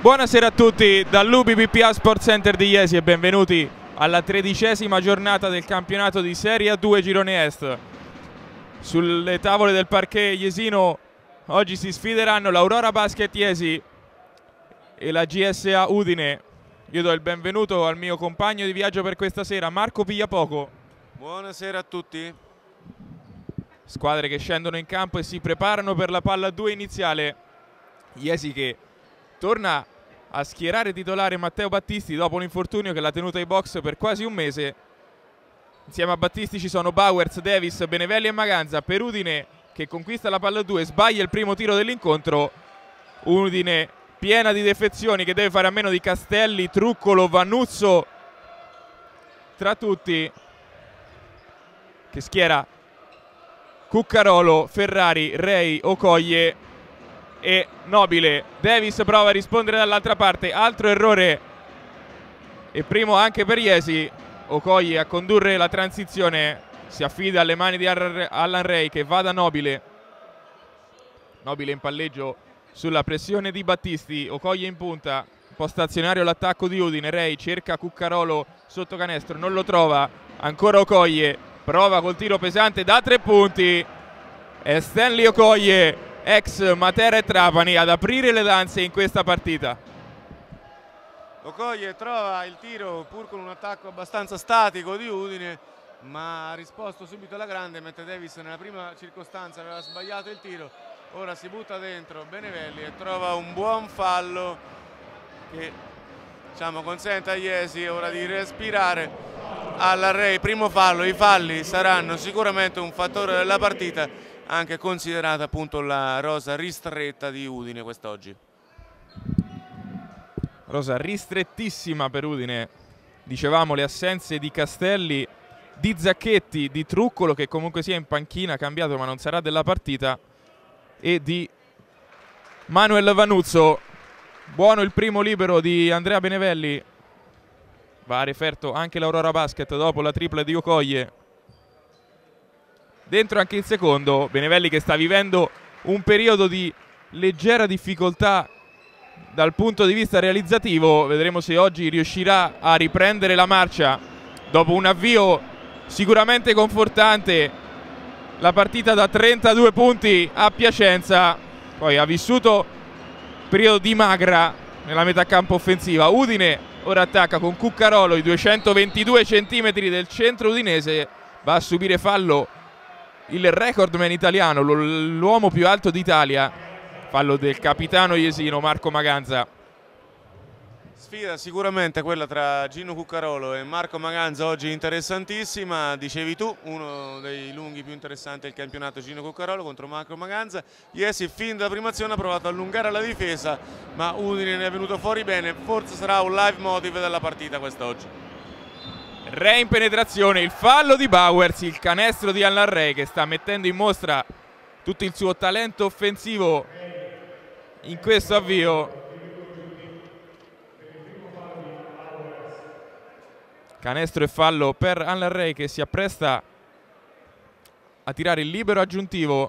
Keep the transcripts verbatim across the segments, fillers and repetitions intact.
Buonasera a tutti dall'U B B P A Sport Center di Jesi e benvenuti alla tredicesima giornata del campionato di Serie A due Girone Est. Sulle tavole del parquet jesino oggi si sfideranno l'Aurora Basket Jesi e la G S A Udine. Io do il benvenuto al mio compagno di viaggio per questa sera, Marco Pigliapoco. Buonasera a tutti. Squadre che scendono in campo e si preparano per la palla due iniziale. Jesi che torna a schierare titolare Matteo Battisti dopo l'infortunio che l'ha tenuto ai box per quasi un mese. Insieme a Battisti ci sono Bowers, Davis, Benevelli e Maganza. Per Udine che conquista la palla due, sbaglia il primo tiro dell'incontro. Udine piena di defezioni che deve fare a meno di Castelli, Truccolo, Vannuzzo tra tutti, che schiera Cuccarolo, Ferrari, Rei, Okoye e Nobile. Davis prova a rispondere dall'altra parte, altro errore e primo anche per Jesi. Okoye a condurre la transizione, si affida alle mani di Allan Rei che va da Nobile. Nobile in palleggio sulla pressione di Battisti, Okoye in punta, un po' stazionario l'attacco di Udine. Rei cerca Cuccarolo sotto canestro, non lo trova, ancora Okoye, prova col tiro pesante da tre punti. È Stanley Okoye, ex Matera e Trapani, ad aprire le danze in questa partita. Okoye trova il tiro pur con un attacco abbastanza statico di Udine, ma ha risposto subito alla grande, mentre Davis nella prima circostanza aveva sbagliato il tiro. Ora si butta dentro Benevelli e trova un buon fallo che, diciamo, consente a Jesi ora di respirare. Allan Rei, primo fallo. I falli saranno sicuramente un fattore della partita, anche considerata appunto la rosa ristretta di Udine quest'oggi. Rosa ristrettissima per Udine, dicevamo le assenze di Castelli, di Zacchetti, di Truccolo che comunque sia in panchina, cambiato ma non sarà della partita, e di Manuel Vannuzzo. Buono il primo libero di Andrea Benevelli, va a referto anche l'Aurora Basket dopo la tripla di Okoye. Dentro anche il secondo, Benevelli che sta vivendo un periodo di leggera difficoltà dal punto di vista realizzativo. Vedremo se oggi riuscirà a riprendere la marcia dopo un avvio sicuramente confortante. La partita da trentadue punti a Piacenza, poi ha vissuto un periodo di magra nella metà campo offensiva. Udine ora attacca con Cuccarolo, i duecentoventidue centimetri del centro udinese, va a subire fallo il recordman italiano, l'uomo più alto d'Italia, fallo del capitano jesino Marco Maganza. Sfida sicuramente quella tra Gino Cuccarolo e Marco Maganza, oggi interessantissima. Dicevi tu, uno dei lunghi più interessanti del campionato, Gino Cuccarolo contro Marco Maganza. Jesi fin dalla prima azione ha provato a allungare la difesa, ma Udine ne è venuto fuori bene. Forse sarà un live motive della partita quest'oggi. Re in penetrazione, il fallo di Bowers, il canestro di Allan Rei che sta mettendo in mostra tutto il suo talento offensivo in questo avvio. Canestro e fallo per Allan Rei che si appresta a tirare il libero aggiuntivo.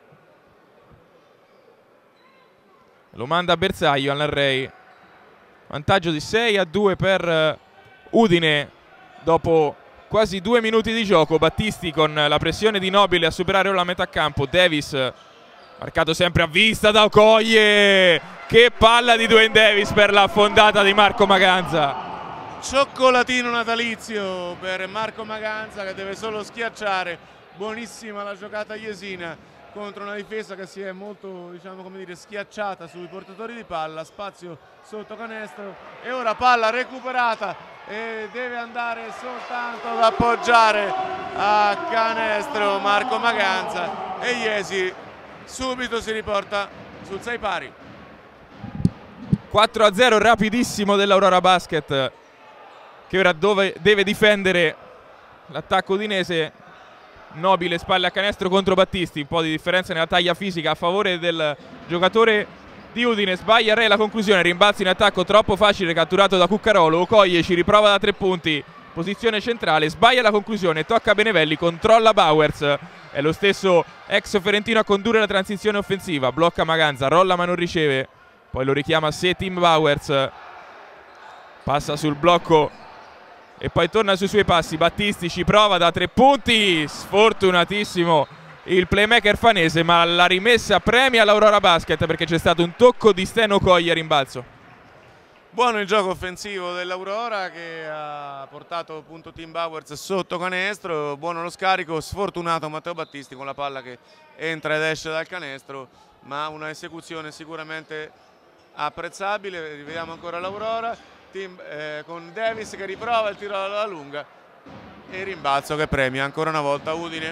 Lo manda a bersaglio Allan Rei. Vantaggio di sei a due per Udine dopo quasi due minuti di gioco. Battisti con la pressione di Nobile a superare la metà campo. Davis marcato sempre a vista da Okoye. Che palla di Dwayne Davis per la fondata di Marco Maganza. Cioccolatino natalizio per Marco Maganza che deve solo schiacciare. Buonissima la giocata jesina contro una difesa che si è molto, diciamo, come dire, schiacciata sui portatori di palla. Spazio sotto canestro e ora palla recuperata e deve andare soltanto ad appoggiare a canestro Marco Maganza e Jesi subito si riporta sul sei pari. quattro a zero rapidissimo dell'Aurora Basket che ora dove deve difendere l'attacco udinese. Nobile spalle a canestro contro Battisti, un po' di differenza nella taglia fisica a favore del giocatore di Udine. Sbaglia Re la conclusione, rimbalzo in attacco troppo facile catturato da Cuccarolo. Okoye ci riprova da tre punti, posizione centrale, sbaglia la conclusione, tocca Benevelli, controlla Bowers, è lo stesso ex fiorentino a condurre la transizione offensiva, blocca Maganza, rolla ma non riceve. poi lo richiama a sé Tim Bowers, passa sul blocco e poi torna sui suoi passi. Battisti ci prova da tre punti, sfortunatissimo il playmaker fanese, ma la rimessa premia l'Aurora Basket perché c'è stato un tocco di Steno Coglia a rimbalzo. Buono il gioco offensivo dell'Aurora che ha portato appunto Tim Bowers sotto canestro, buono lo scarico, sfortunato Matteo Battisti con la palla che entra ed esce dal canestro, ma una esecuzione sicuramente apprezzabile. Rivediamo ancora l'Aurora, Tim, eh, con Davis che riprova il tiro alla lunga e il rimbalzo che premia ancora una volta Udine.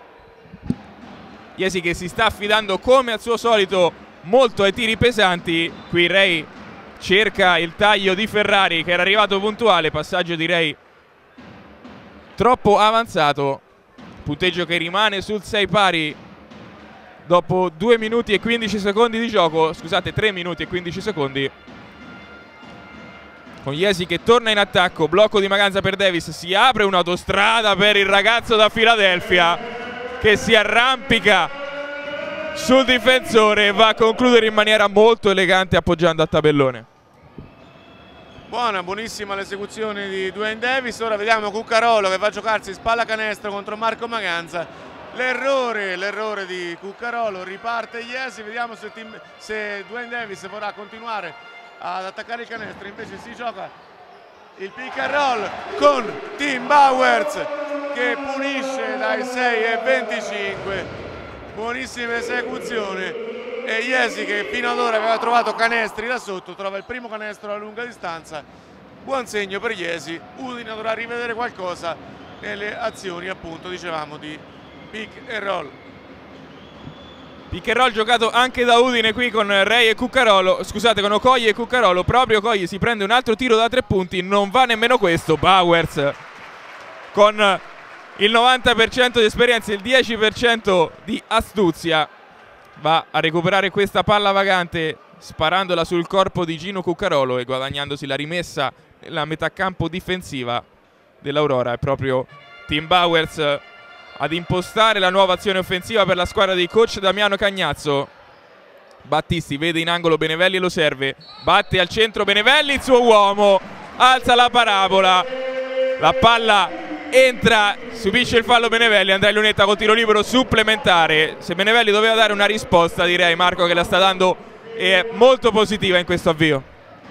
Iesi che si sta affidando come al suo solito molto ai tiri pesanti, qui Ray cerca il taglio di Ferrari che era arrivato puntuale, passaggio direi troppo avanzato, punteggio che rimane sul sei pari dopo due minuti e quindici secondi di gioco, scusate tre minuti e quindici secondi, con Iesi che torna in attacco, blocco di Maganza per Davis, si apre un'autostrada per il ragazzo da Filadelfia che si arrampica sul difensore e va a concludere in maniera molto elegante appoggiando a tabellone. Buona, buonissima l'esecuzione di Dwayne Davis. Ora vediamo Cuccarolo che va a giocarsi spalla canestro contro Marco Maganza. L'errore, l'errore di Cuccarolo, riparte Iesi, vediamo se, Tim, se Dwayne Davis vorrà continuare ad attaccare il canestro, invece si gioca il pick and roll con Tim Bowers che punisce dai sei e venticinque. Buonissima esecuzione e Iesi che fino ad ora aveva trovato canestri da sotto trova il primo canestro a lunga distanza. Buon segno per Iesi. Udine dovrà rivedere qualcosa nelle azioni appunto dicevamo di pick and roll. Pick and roll giocato anche da Udine qui con Ray e Cuccarolo, scusate con Okoye e Cuccarolo. Proprio Okoye si prende un altro tiro da tre punti, non va nemmeno questo. Bowers con il novanta per cento di esperienza e il dieci per cento di astuzia va a recuperare questa palla vagante sparandola sul corpo di Gino Cuccarolo e guadagnandosi la rimessa nella metà campo difensiva dell'Aurora. È proprio Tim Bowers ad impostare la nuova azione offensiva per la squadra di coach Damiano Cagnazzo. Battisti vede in angolo Benevelli e lo serve, batte al centro Benevelli, il suo uomo alza la parabola, la palla entra, subisce il fallo Benevelli, Andrea Lunetta con tiro libero supplementare. Se Benevelli doveva dare una risposta direi Marco che la sta dando e è molto positiva in questo avvio.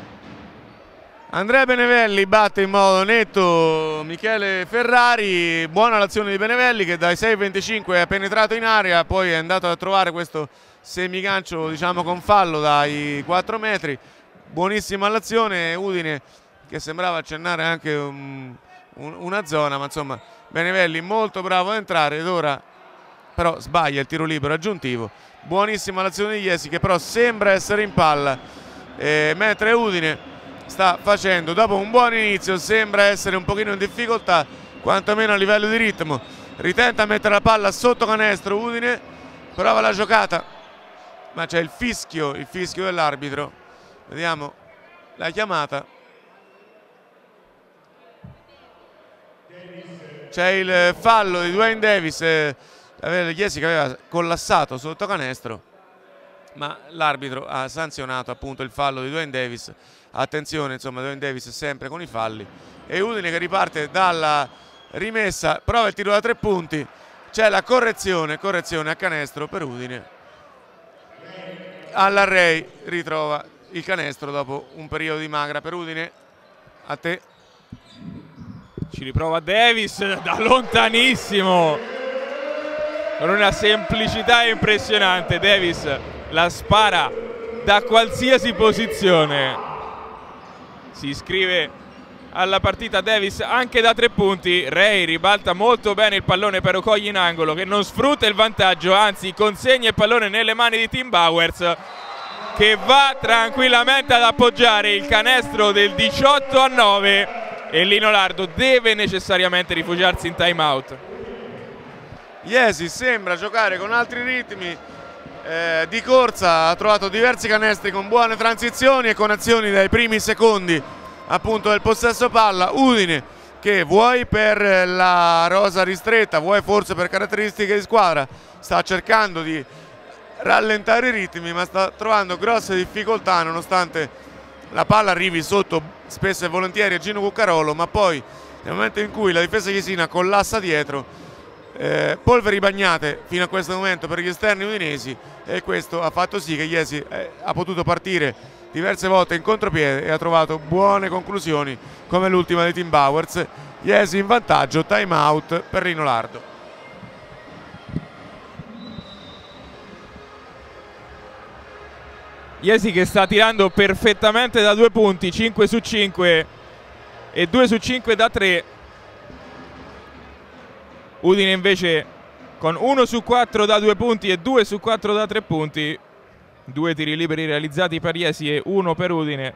Andrea Benevelli batte in modo netto Michele Ferrari, buona l'azione di Benevelli che dai sei venticinque è penetrato in area, poi è andato a trovare questo semigancio diciamo con fallo dai quattro metri. Buonissima l'azione, Udine che sembrava accennare anche un una zona, ma insomma Benevelli molto bravo ad entrare ed ora però sbaglia il tiro libero aggiuntivo. Buonissima l'azione di Iesi che però sembra essere in palla, eh, mentre Udine sta facendo dopo un buon inizio sembra essere un pochino in difficoltà quantomeno a livello di ritmo. Ritenta a mettere la palla sotto canestro Udine, prova la giocata ma c'è il fischio il fischio dell'arbitro, vediamo la chiamata. C'è il fallo di Dwayne Davis, eh, Iesi che aveva collassato sotto canestro, ma l'arbitro ha sanzionato appunto il fallo di Dwayne Davis. Attenzione, insomma, Dwayne Davis è sempre con i falli. E Udine che riparte dalla rimessa, prova il tiro da tre punti, c'è la correzione, correzione a canestro per Udine. All'Array ritrova il canestro dopo un periodo di magra per Udine. A te. Ci riprova Davis da lontanissimo con una semplicità impressionante. Davis la spara da qualsiasi posizione, si iscrive alla partita Davis anche da tre punti. Ray ribalta molto bene il pallone per Okoye in angolo che non sfrutta il vantaggio, anzi consegna il pallone nelle mani di Tim Bowers che va tranquillamente ad appoggiare il canestro del diciotto a nove. E Lino Lardo deve necessariamente rifugiarsi in time out. Iesi sembra giocare con altri ritmi, eh, di corsa ha trovato diversi canestri con buone transizioni e con azioni dai primi secondi appunto del possesso palla. Udine che vuoi per la rosa ristretta, vuoi forse per caratteristiche di squadra, sta cercando di rallentare i ritmi, ma sta trovando grosse difficoltà nonostante la palla arrivi sotto spesso e volentieri a Gino Cuccarolo, ma poi nel momento in cui la difesa jesina collassa dietro, eh, polveri bagnate fino a questo momento per gli esterni udinesi, e questo ha fatto sì che Jesi eh, ha potuto partire diverse volte in contropiede e ha trovato buone conclusioni come l'ultima di Tim Bowers. Jesi in vantaggio, time out per Rino Lardo. Jesi che sta tirando perfettamente da due punti, cinque su cinque e due su cinque da tre. Udine invece con uno su quattro da due punti e due su quattro da tre punti. Due tiri liberi realizzati per Jesi e uno per Udine.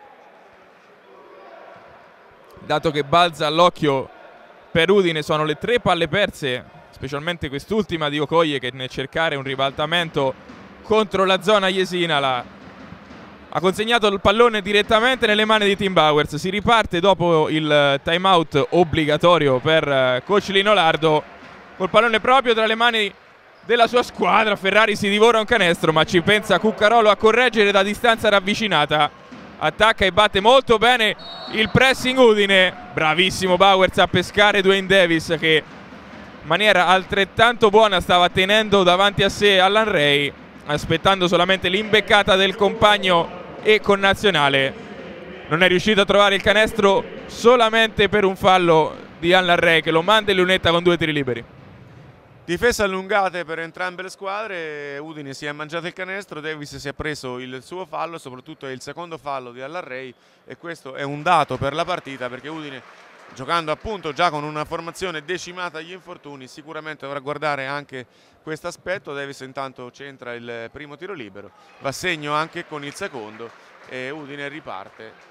Dato che balza all'occhio per Udine sono le tre palle perse, specialmente quest'ultima di Okoye che nel cercare un ribaltamento contro la zona jesina la ha consegnato il pallone direttamente nelle mani di Tim Bowers. Si riparte dopo il timeout obbligatorio per coach Rino Lardo col pallone proprio tra le mani della sua squadra. Ferrari si divora un canestro, ma ci pensa Cuccarolo a correggere da distanza ravvicinata. Attacca e batte molto bene il pressing Udine. Bravissimo Bowers a pescare Dwayne Davis che in maniera altrettanto buona stava tenendo davanti a sé Allan Ray, aspettando solamente l'imbeccata del compagno e connazionale. Non è riuscito a trovare il canestro solamente per un fallo di Allan Ray che lo manda in lunetta con due tiri liberi. Difese allungate per entrambe le squadre. Udine si è mangiato il canestro, Davis si è preso il suo fallo, soprattutto è il secondo fallo di Allan Ray, e questo è un dato per la partita perché Udine, giocando appunto già con una formazione decimata agli infortuni, sicuramente dovrà guardare anche questo aspetto. Davis intanto centra il primo tiro libero, va segno anche con il secondo e Udine riparte.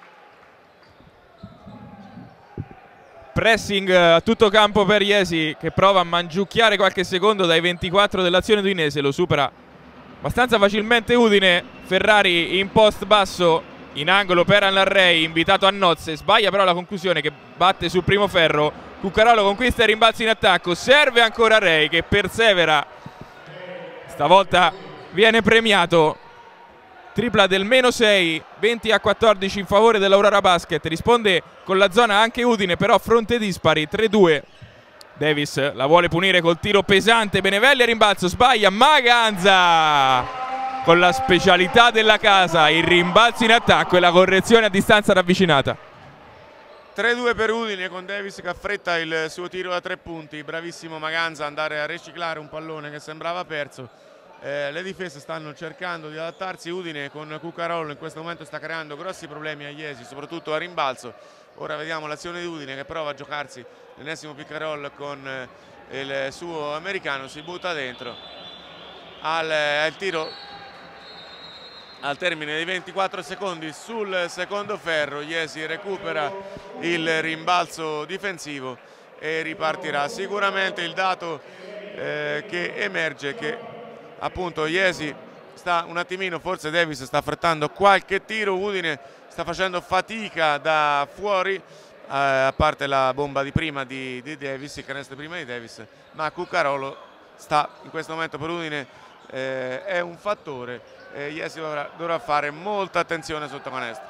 Pressing a tutto campo per Jesi che prova a mangiucchiare qualche secondo dai ventiquattro dell'azione udinese, lo supera abbastanza facilmente Udine. Ferrari in post basso in angolo per Allan Ray, invitato a nozze, sbaglia però la conclusione che batte sul primo ferro. Cuccarolo conquista il rimbalzo in attacco, serve ancora Ray che persevera, stavolta viene premiato. Tripla del meno sei, venti a quattordici in favore dell'Aurora Basket. Risponde con la zona anche Udine, però fronte dispari, tre due. Davis la vuole punire col tiro pesante, Benevelli a rimbalzo, sbaglia, Maganza con la specialità della casa, il rimbalzo in attacco e la correzione a distanza ravvicinata. tre due per Udine con Davis che affretta il suo tiro da tre punti. Bravissimo Maganza ad andare a riciclare un pallone che sembrava perso. Eh, le difese stanno cercando di adattarsi. Udine con Cuccarolo in questo momento sta creando grossi problemi a Jesi, soprattutto a rimbalzo. Ora vediamo l'azione di Udine che prova a giocarsi l'ennesimo pick and roll con eh, il suo americano, si butta dentro al, al tiro al termine dei ventiquattro secondi sul secondo ferro. Jesi recupera il rimbalzo difensivo e ripartirà. Sicuramente il dato eh, che emerge che appunto Jesi sta un attimino, forse Davis sta affrettando qualche tiro, Udine sta facendo fatica da fuori, eh, a parte la bomba di prima di, di Davis, il canestro prima di Davis, ma Cuccarolo sta in questo momento per Udine, eh, è un fattore e Jesi dovrà, dovrà fare molta attenzione sotto canestro.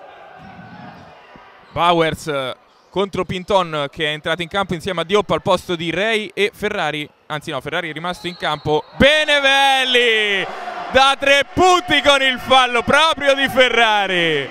Bowers contro Pinton che è entrato in campo insieme a Diop al posto di Ray e Ferrari, anzi no, Ferrari è rimasto in campo. Benevelli da tre punti con il fallo proprio di Ferrari.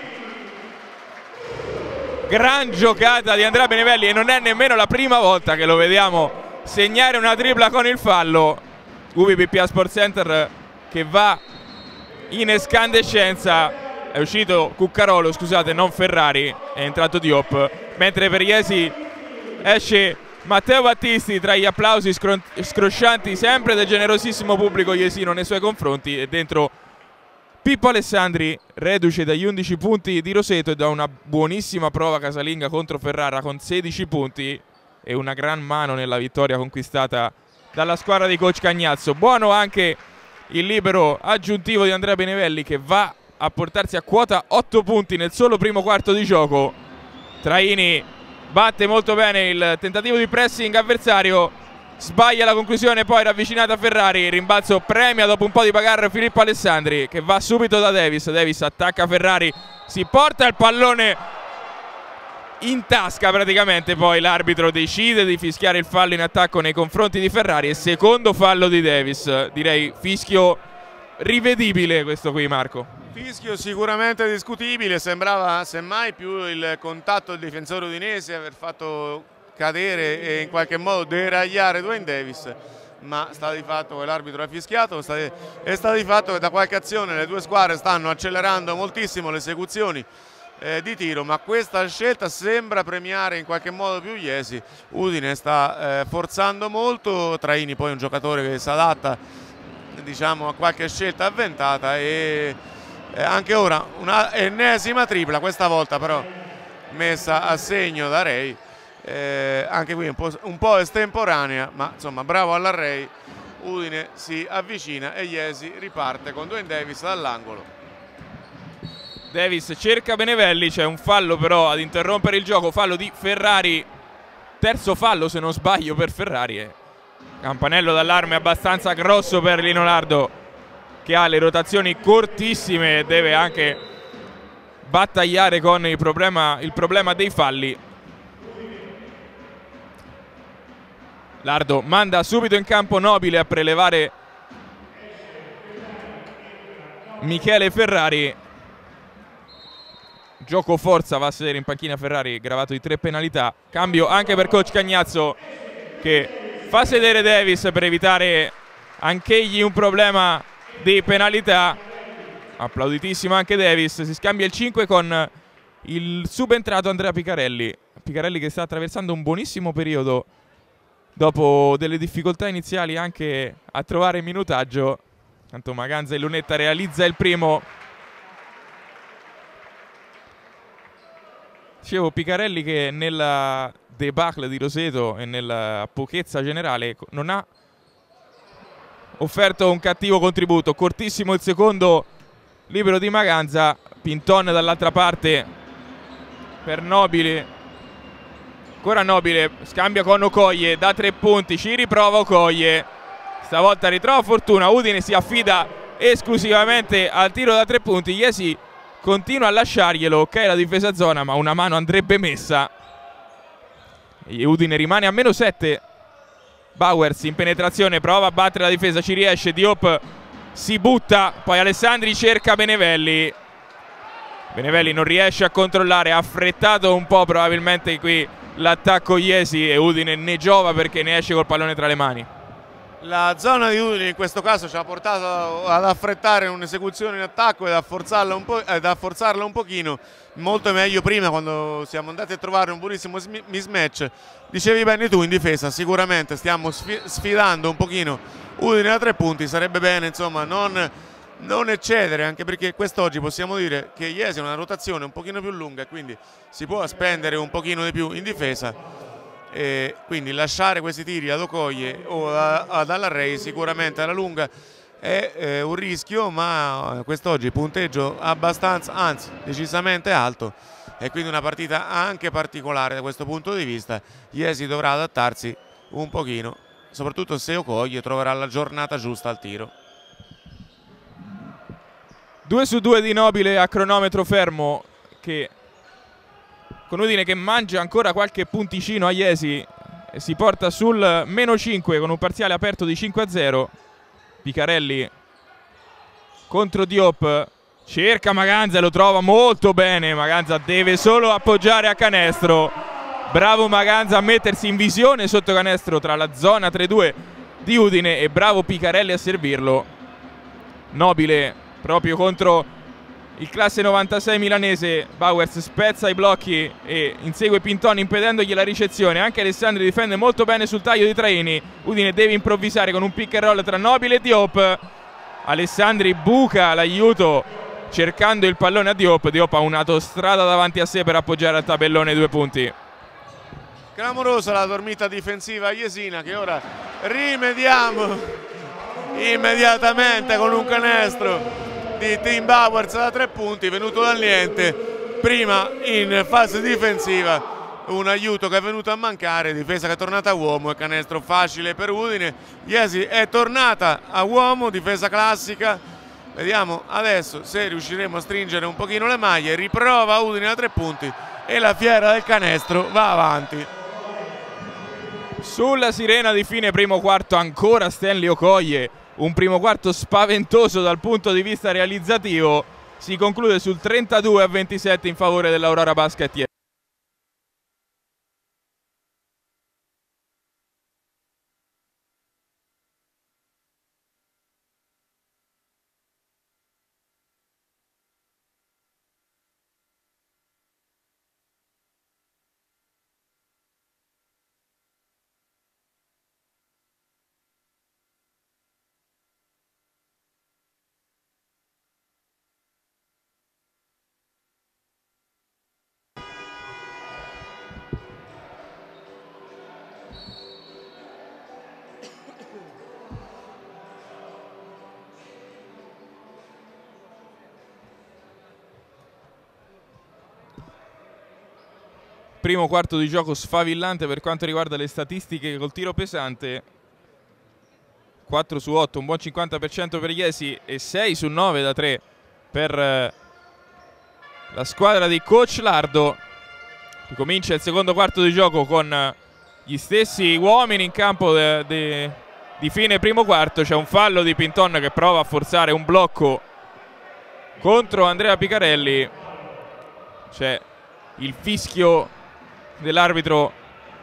Gran giocata di Andrea Benevelli e non è nemmeno la prima volta che lo vediamo segnare una tripla con il fallo. U V P P A Sport Center che va in escandescenza. È uscito Cuccarolo, scusate, non Ferrari, è entrato Diop, mentre per Jesi esce Matteo Battisti tra gli applausi scroscianti sempre del generosissimo pubblico jesino nei suoi confronti, e dentro Pippo Alessandri, reduce dagli undici punti di Roseto e da una buonissima prova casalinga contro Ferrara con sedici punti e una gran mano nella vittoria conquistata dalla squadra di coach Cagnazzo. Buono anche il libero aggiuntivo di Andrea Benevelli che va a portarsi a quota otto punti nel solo primo quarto di gioco. Traini batte molto bene il tentativo di pressing avversario, sbaglia la conclusione, poi ravvicinata a Ferrari, il rimbalzo premia dopo un po' di bagarre Filippo Alessandri che va subito da Davis. Davis attacca Ferrari, si porta il pallone in tasca praticamente, poi l'arbitro decide di fischiare il fallo in attacco nei confronti di Ferrari e secondo fallo di Davis. Direi fischio rivedibile questo qui, Marco. Fischio sicuramente discutibile, sembrava semmai più il contatto del difensore udinese aver fatto cadere e in qualche modo deragliare Dwayne Davis, ma sta di fatto che l'arbitro ha fischiato, sta di, e sta di fatto che da qualche azione le due squadre stanno accelerando moltissimo le esecuzioni eh, di tiro, ma questa scelta sembra premiare in qualche modo più Iesi. Udine sta eh, forzando molto, Traini poi è un giocatore che si adatta, diciamo, a qualche scelta avventata, e eh, anche ora una ennesima tripla, questa volta però messa a segno da Rey. Eh, anche qui un po', un po' estemporanea, ma insomma bravo all'Array. Udine si avvicina e Iesi riparte con Dwayne Davis dall'angolo. Davis cerca Benevelli, c'è un fallo però ad interrompere il gioco, fallo di Ferrari, terzo fallo se non sbaglio per Ferrari. eh. Campanello d'allarme abbastanza grosso per Lino Lardo, che ha le rotazioni cortissime e deve anche battagliare con il problema, il problema dei falli. Lardo manda subito in campo Nobile a prelevare Michele Ferrari. Gioco forza, va a sedere in panchina Ferrari, gravato di tre penalità. Cambio anche per coach Cagnazzo, che fa sedere Davis per evitare anch'egli un problema di penalità. Applauditissimo anche Davis. Si scambia il cinque con il subentrato Andrea Picarelli. Picarelli che sta attraversando un buonissimo periodo dopo delle difficoltà iniziali anche a trovare minutaggio. Tanto Maganza e Lunetta realizza il primo. Dicevo, Picarelli che nella debacle di Roseto e nella pochezza generale non ha offerto un cattivo contributo. Cortissimo il secondo libero di Maganza. Pinton dall'altra parte per Nobile. Ancora Nobile, scambia con Okoye, da tre punti, ci riprova Okoye, stavolta ritrova fortuna, Udine si affida esclusivamente al tiro da tre punti, Iesi continua a lasciarglielo, ok la difesa zona, ma una mano andrebbe messa. E Udine rimane a meno sette. Bowers in penetrazione, prova a battere la difesa, ci riesce, Diop si butta, poi Alessandri cerca Benevelli. Benevelli non riesce a controllare, ha affrettato un po' probabilmente qui l'attacco Iesi e Udine ne giova perché ne esce col pallone tra le mani. La zona di Udine in questo caso ci ha portato ad affrettare un'esecuzione in attacco ed a forzarla un po', ed a forzarla un pochino, molto meglio prima quando siamo andati a trovare un buonissimo mismatch. Dicevi bene tu in difesa, sicuramente stiamo sfidando un pochino Udine da tre punti, sarebbe bene insomma non, non eccedere, anche perché quest'oggi possiamo dire che Iesi ha una rotazione un pochino più lunga e quindi si può spendere un pochino di più in difesa, e quindi lasciare questi tiri ad Okoye o ad Allarrey sicuramente alla lunga è eh, un rischio, ma quest'oggi punteggio abbastanza, anzi decisamente alto, e quindi una partita anche particolare da questo punto di vista. Iesi dovrà adattarsi un pochino, soprattutto se Okoye troverà la giornata giusta al tiro. due su due di Nobile a cronometro fermo, che con Udine che mangia ancora qualche punticino a Iesi e si porta sul meno cinque con un parziale aperto di cinque a zero. Picarelli contro Diop, cerca Maganza e lo trova molto bene. Maganza deve solo appoggiare a canestro. Bravo Maganza a mettersi in visione sotto canestro tra la zona tre due di Udine e bravo Picarelli a servirlo. Nobile proprio contro il classe novantasei milanese. Bowers spezza i blocchi e insegue Pinton impedendogli la ricezione. Anche Alessandri difende molto bene sul taglio di Traini. Udine deve improvvisare con un pick and roll tra Nobile e Diop. Alessandri buca l'aiuto cercando il pallone a Diop. Diop ha un'autostrada davanti a sé per appoggiare al tabellone due punti. Clamorosa la dormita difensiva iesina, che ora rimediamo immediatamente con un canestro di Tim Bowers da tre punti venuto dal niente, prima in fase difensiva un aiuto che è venuto a mancare, difesa che è tornata a uomo e canestro facile per Udine. Jesi è tornata a uomo, difesa classica. Vediamo adesso se riusciremo a stringere un pochino le maglie. Riprova Udine a tre punti e la fiera del canestro va avanti. Sulla sirena di fine primo quarto ancora Stanley Okoye, un primo quarto spaventoso dal punto di vista realizzativo, si conclude sul trentadue a ventisette in favore dell'Aurora Basket Jesi. Primo quarto di gioco sfavillante per quanto riguarda le statistiche col tiro pesante. quattro su otto, un buon cinquanta per cento per Jesi e sei su nove da tre per la squadra di Coach Lardo. Ricomincia il secondo quarto di gioco con gli stessi uomini in campo de, de, di fine primo quarto. C'è un fallo di Pinton che prova a forzare un blocco contro Andrea Picarelli. C'è il fischio dell'arbitro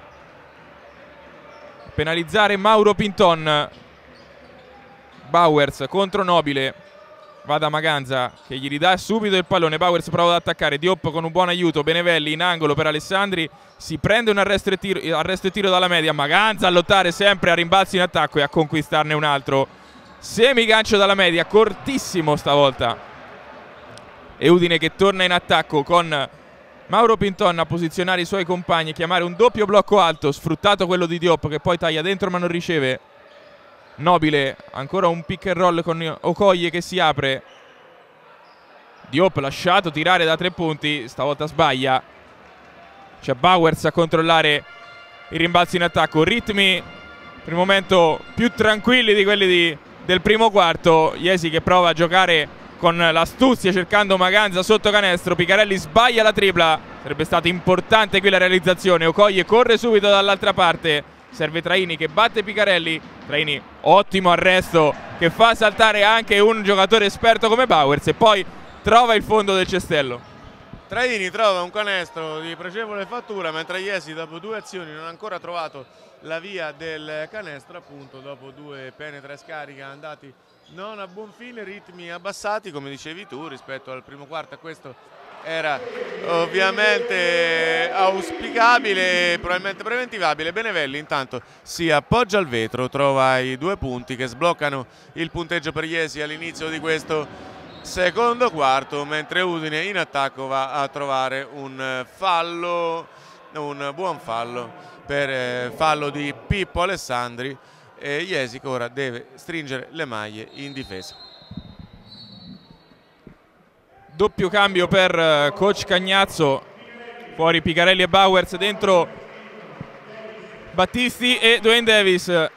penalizzare Mauro Pinton. Bowers contro Nobile, va da Maganza che gli ridà subito il pallone. Bowers prova ad attaccare, Diop con un buon aiuto, Benevelli in angolo per Alessandri, si prende un arresto e tiro, arresto e tiro dalla media. Maganza a lottare sempre a rimbalzo in attacco e a conquistarne un altro. Semigancio dalla media, cortissimo stavolta. E Udine che torna in attacco con Mauro Pinton a posizionare i suoi compagni, chiamare un doppio blocco alto, sfruttato quello di Diop che poi taglia dentro ma non riceve. Nobile, ancora un pick and roll con Okoye che si apre. Diop lasciato tirare da tre punti, stavolta sbaglia. C'è Bowers a controllare il rimbalzo in attacco. Ritmi per il momento più tranquilli di quelli di, del primo quarto. Jesi che prova a giocare con l'astuzia cercando Maganza sotto canestro. Picarelli sbaglia la tripla, sarebbe stata importante qui la realizzazione. Okoye corre subito dall'altra parte, serve Traini che batte Picarelli. Traini, ottimo arresto che fa saltare anche un giocatore esperto come Bowers e poi trova il fondo del cestello. Traini trova un canestro di pregevole fattura, mentre Jesi dopo due azioni non ha ancora trovato la via del canestro, appunto dopo due penetra e scarica andati non a buon fine, ritmi abbassati come dicevi tu rispetto al primo quarto, e questo era ovviamente auspicabile e probabilmente preventivabile. Benevelli intanto si appoggia al vetro, trova i due punti che sbloccano il punteggio per Jesi all'inizio di questo secondo quarto, mentre Udine in attacco va a trovare un fallo, un buon fallo per eh, fallo di Pippo Alessandri, e Jesi che ora deve stringere le maglie in difesa. Doppio cambio per coach Cagnazzo, fuori Picarelli e Bowers, dentro Battisti e Dwayne Davis.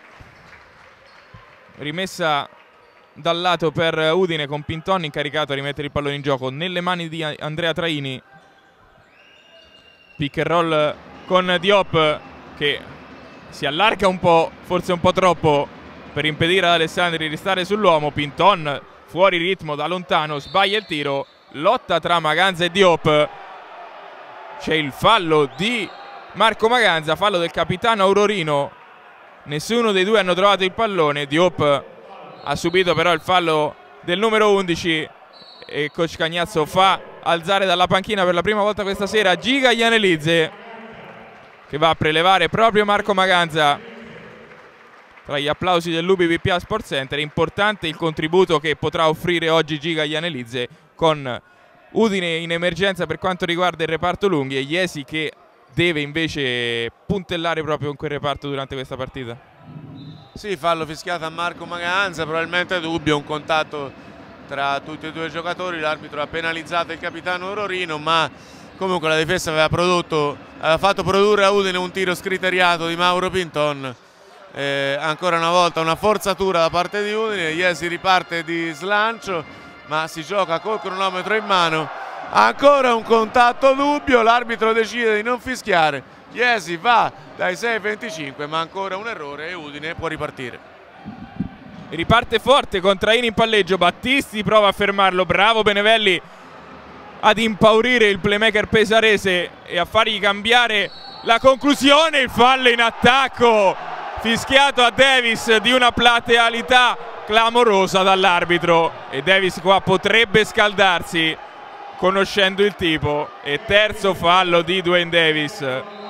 Rimessa dal lato per Udine con Pinton incaricato a rimettere il pallone in gioco nelle mani di Andrea Traini. Pick and roll con Diop che si allarga un po', forse un po' troppo, per impedire ad Alessandri di restare sull'uomo. Pinton fuori ritmo da lontano, sbaglia il tiro, lotta tra Maganza e Diop. C'è il fallo di Marco Maganza, fallo del capitano aurorino. Nessuno dei due hanno trovato il pallone. Diop ha subito però il fallo del numero undici e coach Cagnazzo fa alzare dalla panchina per la prima volta questa sera Giga Ianelizze, che va a prelevare proprio Marco Maganza. Tra gli applausi dell'U B B P A Sport Center, importante il contributo che potrà offrire oggi Giga Ianelizze con Udine in emergenza per quanto riguarda il reparto lunghi e Jesi che deve invece puntellare proprio in quel reparto durante questa partita. Sì, fallo fischiato a Marco Maganza, probabilmente dubbio, un contatto tra tutti e due i giocatori, l'arbitro ha penalizzato il capitano aurorino, ma Comunque la difesa aveva prodotto, aveva fatto produrre a Udine un tiro scriteriato di Mauro Pinton. Eh, ancora una volta una forzatura da parte di Udine. Iesi riparte di slancio, ma si gioca col cronometro in mano. Ancora un contatto dubbio, l'arbitro decide di non fischiare. Iesi va dai sei a venticinque, ma ancora un errore e Udine può ripartire. Riparte forte con Traini in palleggio, Battisti prova a fermarlo, bravo Benevelli ad impaurire il playmaker pesarese e a fargli cambiare la conclusione. Il fallo in attacco fischiato a Davis di una platealità clamorosa dall'arbitro, e Davis qua potrebbe scaldarsi conoscendo il tipo. E terzo fallo di Dwayne Davis.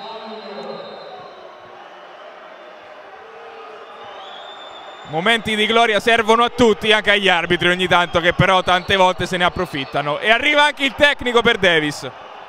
Momenti di gloria servono a tutti, anche agli arbitri ogni tanto, che però tante volte se ne approfittano. E arriva anche il tecnico per Davis.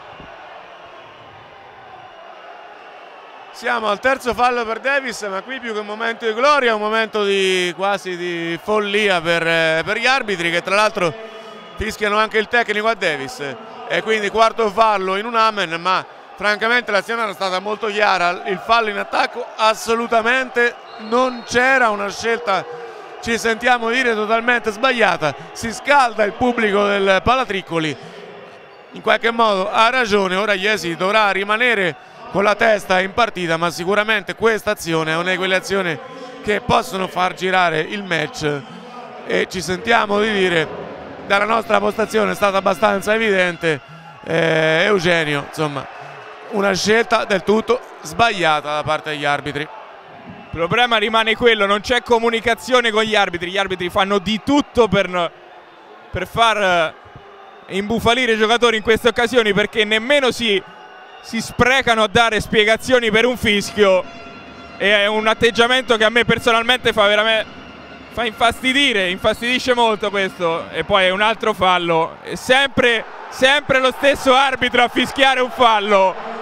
Siamo al terzo fallo per Davis, ma qui più che un momento di gloria è un momento di quasi di follia per, per gli arbitri, che tra l'altro fischiano anche il tecnico a Davis. E quindi quarto fallo in un amen, ma francamente l'azione era stata molto chiara. Il fallo in attacco assolutamente non c'era, una scelta, ci sentiamo dire, totalmente sbagliata. Si scalda il pubblico del Palatriccoli, in qualche modo ha ragione. Ora Iesi dovrà rimanere con la testa in partita, ma sicuramente questa azione è una di quelle azioni che possono far girare il match, e ci sentiamo di dire, dalla nostra postazione è stata abbastanza evidente, eh, Eugenio, insomma una scelta del tutto sbagliata da parte degli arbitri. Il problema rimane quello, non c'è comunicazione con gli arbitri. Gli arbitri fanno di tutto per, per far imbufalire i giocatori in queste occasioni, perché nemmeno si, si sprecano a dare spiegazioni per un fischio. E è un atteggiamento che a me personalmente fa veramente fa infastidire, infastidisce molto questo. E poi è un altro fallo, è sempre, sempre lo stesso arbitro a fischiare un fallo.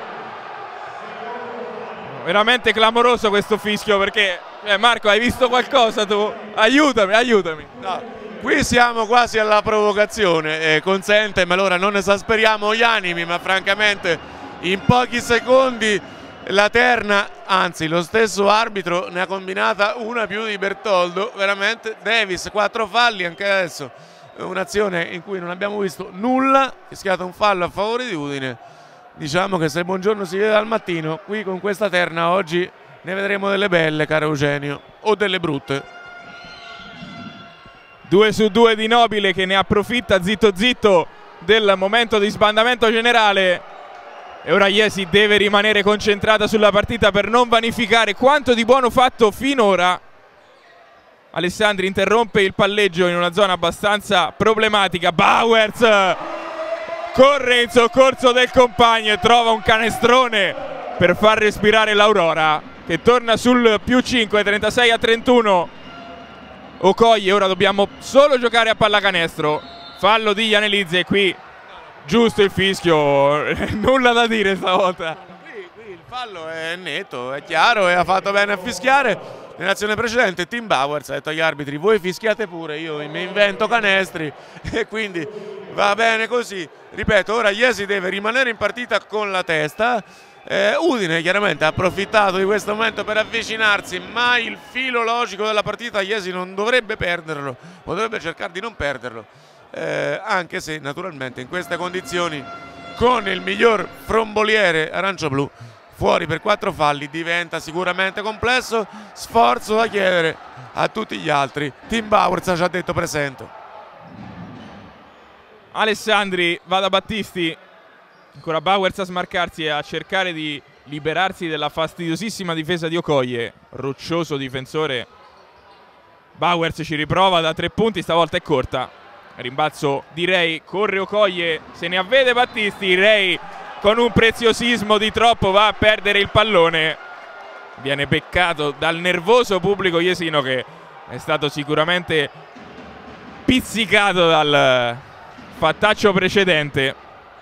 Veramente clamoroso questo fischio, perché eh, Marco, hai visto qualcosa tu? Aiutami, aiutami. No, qui siamo quasi alla provocazione, eh, consentemi, allora non esasperiamo gli animi, ma francamente in pochi secondi la terna, anzi lo stesso arbitro ne ha combinata una più di Bertoldo. Veramente Davis, quattro falli anche adesso, un'azione in cui non abbiamo visto nulla, fischiato un fallo a favore di Udine. Diciamo che se il buongiorno si vede al mattino, qui con questa terna oggi ne vedremo delle belle, caro Eugenio, o delle brutte. Due su due di Nobile, che ne approfitta zitto zitto del momento di sbandamento generale. E ora Iesi deve rimanere concentrata sulla partita per non vanificare quanto di buono fatto finora. Alessandri interrompe il palleggio in una zona abbastanza problematica. Bowers corre in soccorso del compagno e trova un canestrone per far respirare l'Aurora, che torna sul più cinque, trentasei a trentuno. Okoye, ora dobbiamo solo giocare a pallacanestro. Fallo di Janelizze, qui giusto il fischio, nulla da dire stavolta. Qui, qui il fallo è netto, è chiaro, e ha fatto bene a fischiare. Nell'azione precedente Tim Bowers ha detto agli arbitri: voi fischiate pure, io mi invento canestri, e quindi va bene così. Ripeto, ora Iesi deve rimanere in partita con la testa. eh, Udine chiaramente ha approfittato di questo momento per avvicinarsi, ma il filo logico della partita Iesi non dovrebbe perderlo, o dovrebbe cercare di non perderlo, eh, anche se naturalmente in queste condizioni, con il miglior fromboliere arancio-blu fuori per quattro falli, diventa sicuramente complesso. Sforzo da chiedere a tutti gli altri. Tim Bowers ci ha detto presente. Alessandri va da Battisti, ancora Bowers a smarcarsi e a cercare di liberarsi della fastidiosissima difesa di Okoye. Roccioso difensore. Bowers ci riprova da tre punti, stavolta è corta. Rimbalzo di Ray, corre Okoye, se ne avvede Battisti. Ray con un preziosismo di troppo va a perdere il pallone. Viene beccato dal nervoso pubblico iesino, che è stato sicuramente pizzicato dal fattaccio precedente.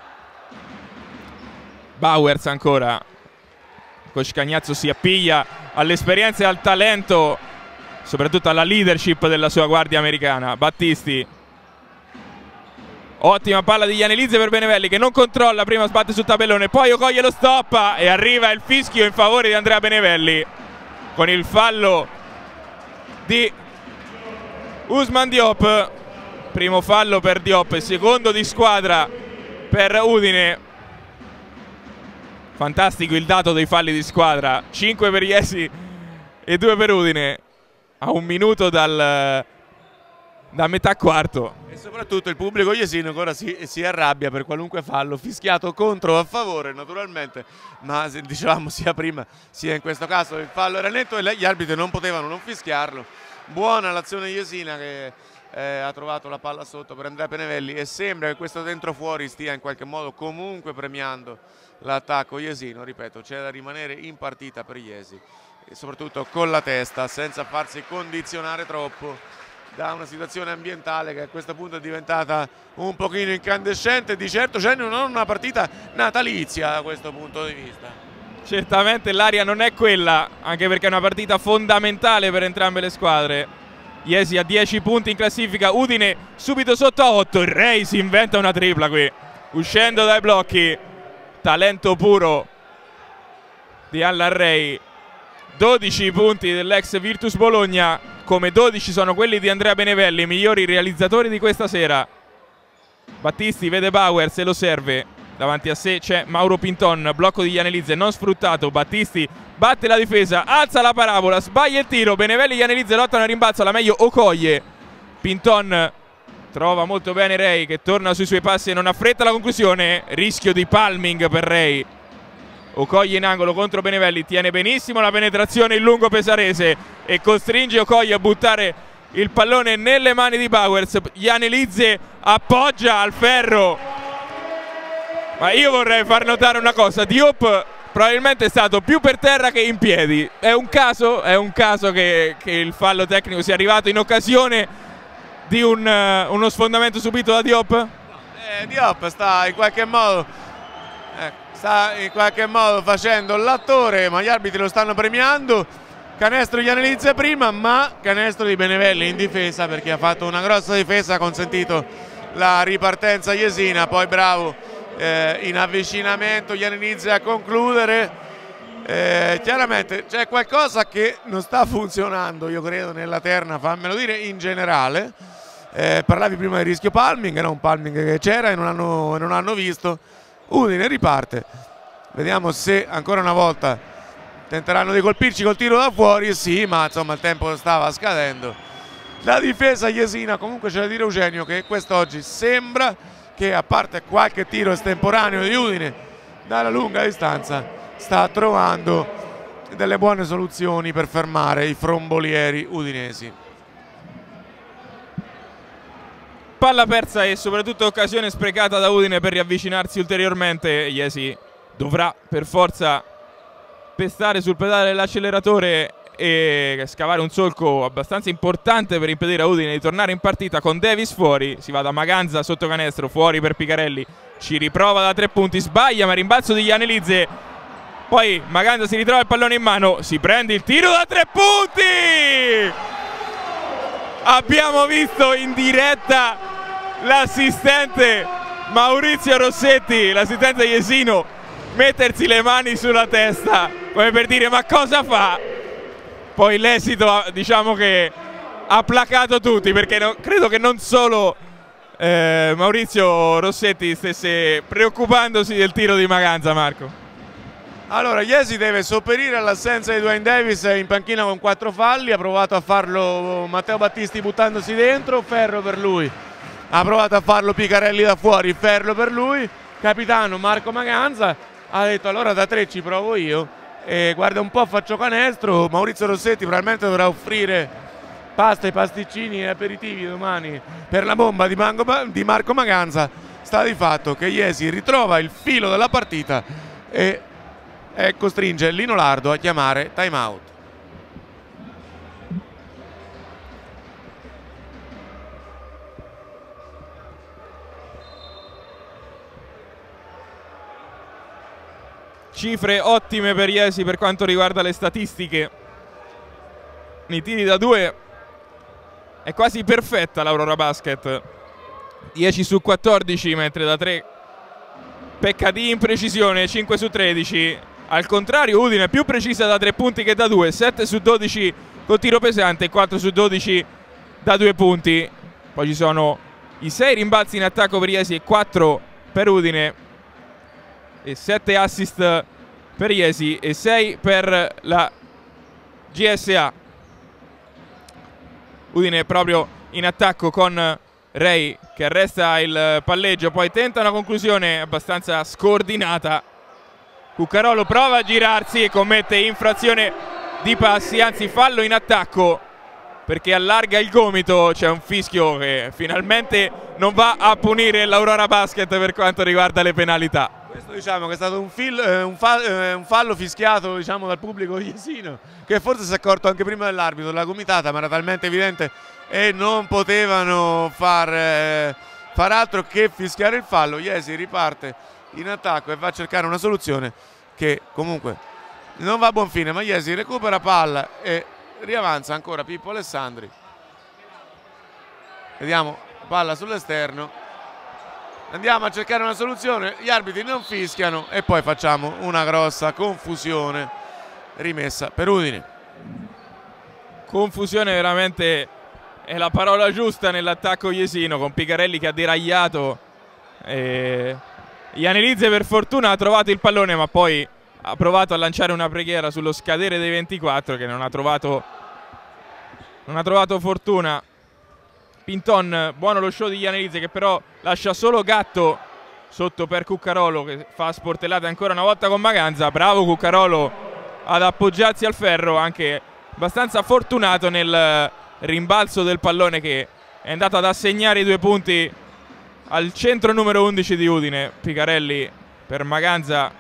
Bowers ancora. Coach Cagnazzo si appiglia all'esperienza e al talento, soprattutto alla leadership della sua guardia americana. Battisti Ottima palla di Janelidze per Benevelli che non controlla, prima sbatte sul tabellone, poi Okoye lo stoppa e arriva il fischio in favore di Andrea Benevelli con il fallo di Ousmane Diop. Primo fallo per Diop, secondo di squadra per Udine. Fantastico il dato dei falli di squadra, cinque per Jesi e due per Udine a un minuto dal, da metà quarto. E soprattutto il pubblico jesino ancora si, si arrabbia per qualunque fallo fischiato contro o a favore naturalmente, ma dicevamo sia prima sia in questo caso il fallo era netto e gli arbitri non potevano non fischiarlo. Buona l'azione jesina che eh, ha trovato la palla sotto per Andrea Benevelli e sembra che questo dentro fuori stia in qualche modo comunque premiando l'attacco jesino. Ripeto, c'è da rimanere in partita per Jesi e soprattutto con la testa, senza farsi condizionare troppo da una situazione ambientale che a questo punto è diventata un pochino incandescente. Di certo c'è non una partita natalizia da questo punto di vista. Certamente l'aria non è quella, anche perché è una partita fondamentale per entrambe le squadre. Jesi a dieci punti in classifica, Udine subito sotto a otto. Il Rey si inventa una tripla qui, uscendo dai blocchi. Talento puro di Allan Rey. dodici punti dell'ex Virtus Bologna, come dodici sono quelli di Andrea Benevelli, i migliori realizzatori di questa sera. Battisti vede Bauer, se lo serve, davanti a sé c'è Mauro Pinton, blocco di Janelidze non sfruttato. Battisti batte la difesa, alza la parabola, sbaglia il tiro. Benevelli e Janelidze lottano a rimbalzo, la meglio Okoye. Pinton trova molto bene Rey che torna sui suoi passi e non affretta la conclusione. Rischio di palming per Rey. Okoye in angolo contro Benevelli, tiene benissimo la penetrazione il lungo pesarese e costringe Okoye a buttare il pallone nelle mani di Bowers. Janelidze appoggia al ferro, ma io vorrei far notare una cosa: Diop probabilmente è stato più per terra che in piedi. È un caso, è un caso che, che il fallo tecnico sia arrivato in occasione di un, uh, uno sfondamento subito da Diop? Eh, Diop sta in qualche modo eh, sta in qualche modo facendo l'attore, ma gli arbitri lo stanno premiando. Canestro di Janelidze prima, ma canestro di Benevelli in difesa, perché ha fatto una grossa difesa, ha consentito la ripartenza jesina. Poi bravo eh, in avvicinamento Janelidze a concludere. Eh, chiaramente c'è qualcosa che non sta funzionando, io credo, nella terna, fammelo dire, in generale. Eh, parlavi prima del rischio palming, era un palming che c'era e non hanno, non hanno visto. Udine riparte, vediamo se ancora una volta tenteranno di colpirci col tiro da fuori. Sì, ma insomma il tempo stava scadendo. La difesa jesina, comunque c'è da dire Eugenio che quest'oggi sembra che, a parte qualche tiro estemporaneo di Udine dalla lunga distanza, sta trovando delle buone soluzioni per fermare i frombolieri udinesi. Palla persa e soprattutto occasione sprecata da Udine per riavvicinarsi ulteriormente. Jesi dovrà per forza pestare sul pedale dell'acceleratore e scavare un solco abbastanza importante per impedire a Udine di tornare in partita. Con Davis fuori, si va da Maganza sotto canestro, fuori per Picarelli, ci riprova da tre punti, sbaglia, ma rimbalzo di Janelidze. Poi Maganza si ritrova il pallone in mano, si prende il tiro da tre punti. Abbiamo visto in diretta l'assistente Maurizio Rossetti, l'assistente jesino, mettersi le mani sulla testa come per dire: ma cosa fa? Poi l'esito, diciamo che ha placato tutti, perché no, credo che non solo eh, Maurizio Rossetti stesse preoccupandosi del tiro di Maganza. Marco, allora Jesi deve sopperire all'assenza di Dwayne Davis in panchina con quattro falli. Ha provato a farlo Matteo Battisti buttandosi dentro, ferro per lui. Ha provato a farlo Picarelli da fuori, ferro per lui. Capitano Marco Maganza ha detto: allora da tre ci provo io e guarda un po', faccio canestro. Maurizio Rossetti probabilmente dovrà offrire pasta e pasticcini e aperitivi domani per la bomba di, Mango, di Marco Maganza. Sta di fatto che Jesi ritrova il filo della partita e e costringe Lino Lardo a chiamare time out. cifre ottime per Jesi per quanto riguarda le statistiche. Nei tiri da due è quasi perfetta l'Aurora Basket. dieci su quattordici, mentre da tre pecca di imprecisione, cinque su tredici. Al contrario Udine è più precisa da tre punti che da due, sette su dodici col tiro pesante, quattro su dodici da due punti. Poi ci sono i sei rimbalzi in attacco per Iesi e quattro per Udine, e sette assist per Iesi e sei per la G S A. Udine proprio in attacco con Ray che arresta il palleggio, poi tenta una conclusione abbastanza scordinata. Cuccarolo prova a girarsi e commette infrazione di passi, anzi fallo in attacco perché allarga il gomito. C'è un fischio che finalmente non va a punire l'Aurora Basket per quanto riguarda le penalità. Questo diciamo che è stato un, fil, eh, un, fa, eh, un fallo fischiato, diciamo, dal pubblico iesino, che forse si è accorto anche prima dell'arbitro della gomitata, ma era talmente evidente e non potevano far, eh, far altro che fischiare il fallo. Iesi riparte in attacco e va a cercare una soluzione che comunque non va a buon fine, ma Iesi recupera palla e riavanza ancora Pippo Alessandri. Vediamo, palla sull'esterno. Andiamo a cercare una soluzione, gli arbitri non fischiano e poi facciamo una grossa confusione, rimessa per Udine. Confusione veramente è la parola giusta nell'attacco iesino, con Picarelli che ha deragliato. E Janelidze per fortuna ha trovato il pallone, ma poi ha provato a lanciare una preghiera sullo scadere dei ventiquattro che non ha trovato, non ha trovato fortuna. Pinton, buono lo show di Janelidze che però lascia solo Gatto sotto per Cuccarolo che fa sportellate ancora una volta con Maganza. Bravo Cuccarolo ad appoggiarsi al ferro, anche abbastanza fortunato nel rimbalzo del pallone che è andato ad assegnare i due punti al centro numero undici di Udine. Picarelli per Maganza,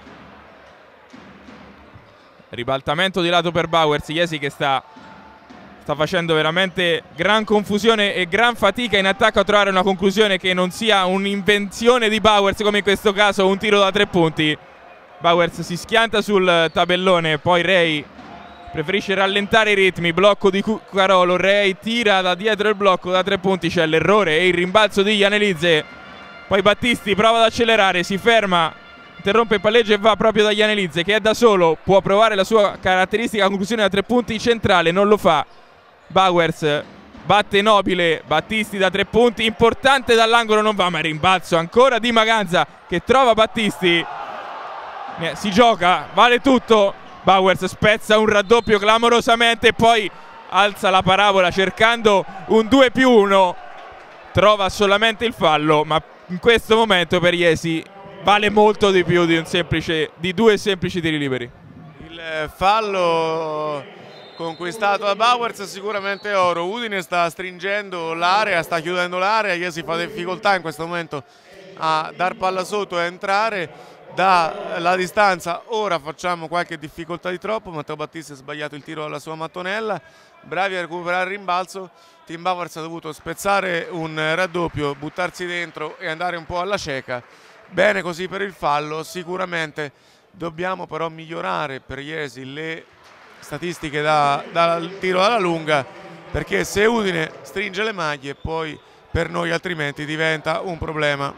ribaltamento di lato per Bauers. Iesi che sta sta facendo veramente gran confusione e gran fatica in attacco a trovare una conclusione che non sia un'invenzione di Bauers, come in questo caso un tiro da tre punti. Bauers si schianta sul tabellone, poi Ray preferisce rallentare i ritmi, blocco di Cuccarolo, Ray tira da dietro il blocco da tre punti, c'è l'errore e il rimbalzo di Janelidze. Poi Battisti prova ad accelerare, si ferma, interrompe il palleggio e va proprio da Janelidze che è da solo, può provare la sua caratteristica conclusione da tre punti centrale, non lo fa. Bauers batte nobile, Battisti da tre punti, importante dall'angolo, non va, ma rimbalzo ancora di Maganza che trova Battisti. Eh, si gioca, vale tutto. Bauers spezza un raddoppio clamorosamente e poi alza la parabola cercando un due più uno. Trova solamente il fallo, ma in questo momento per Iesi vale molto di più di, un semplice, di due semplici tiri liberi. Il fallo conquistato da Bauers sicuramente oro. Udine sta stringendo l'area, sta chiudendo l'area, Iesi fa difficoltà in questo momento a dar palla sotto e a entrare dalla distanza. Ora facciamo qualche difficoltà di troppo, Matteo Battisti ha sbagliato il tiro alla sua mattonella, bravi a recuperare il rimbalzo. Tim Bauers ha dovuto spezzare un raddoppio, buttarsi dentro e andare un po' alla cieca. Bene così per il fallo. Sicuramente dobbiamo però migliorare per Iesi le statistiche da, dal tiro alla lunga, perché se Udine stringe le maglie poi per noi altrimenti diventa un problema.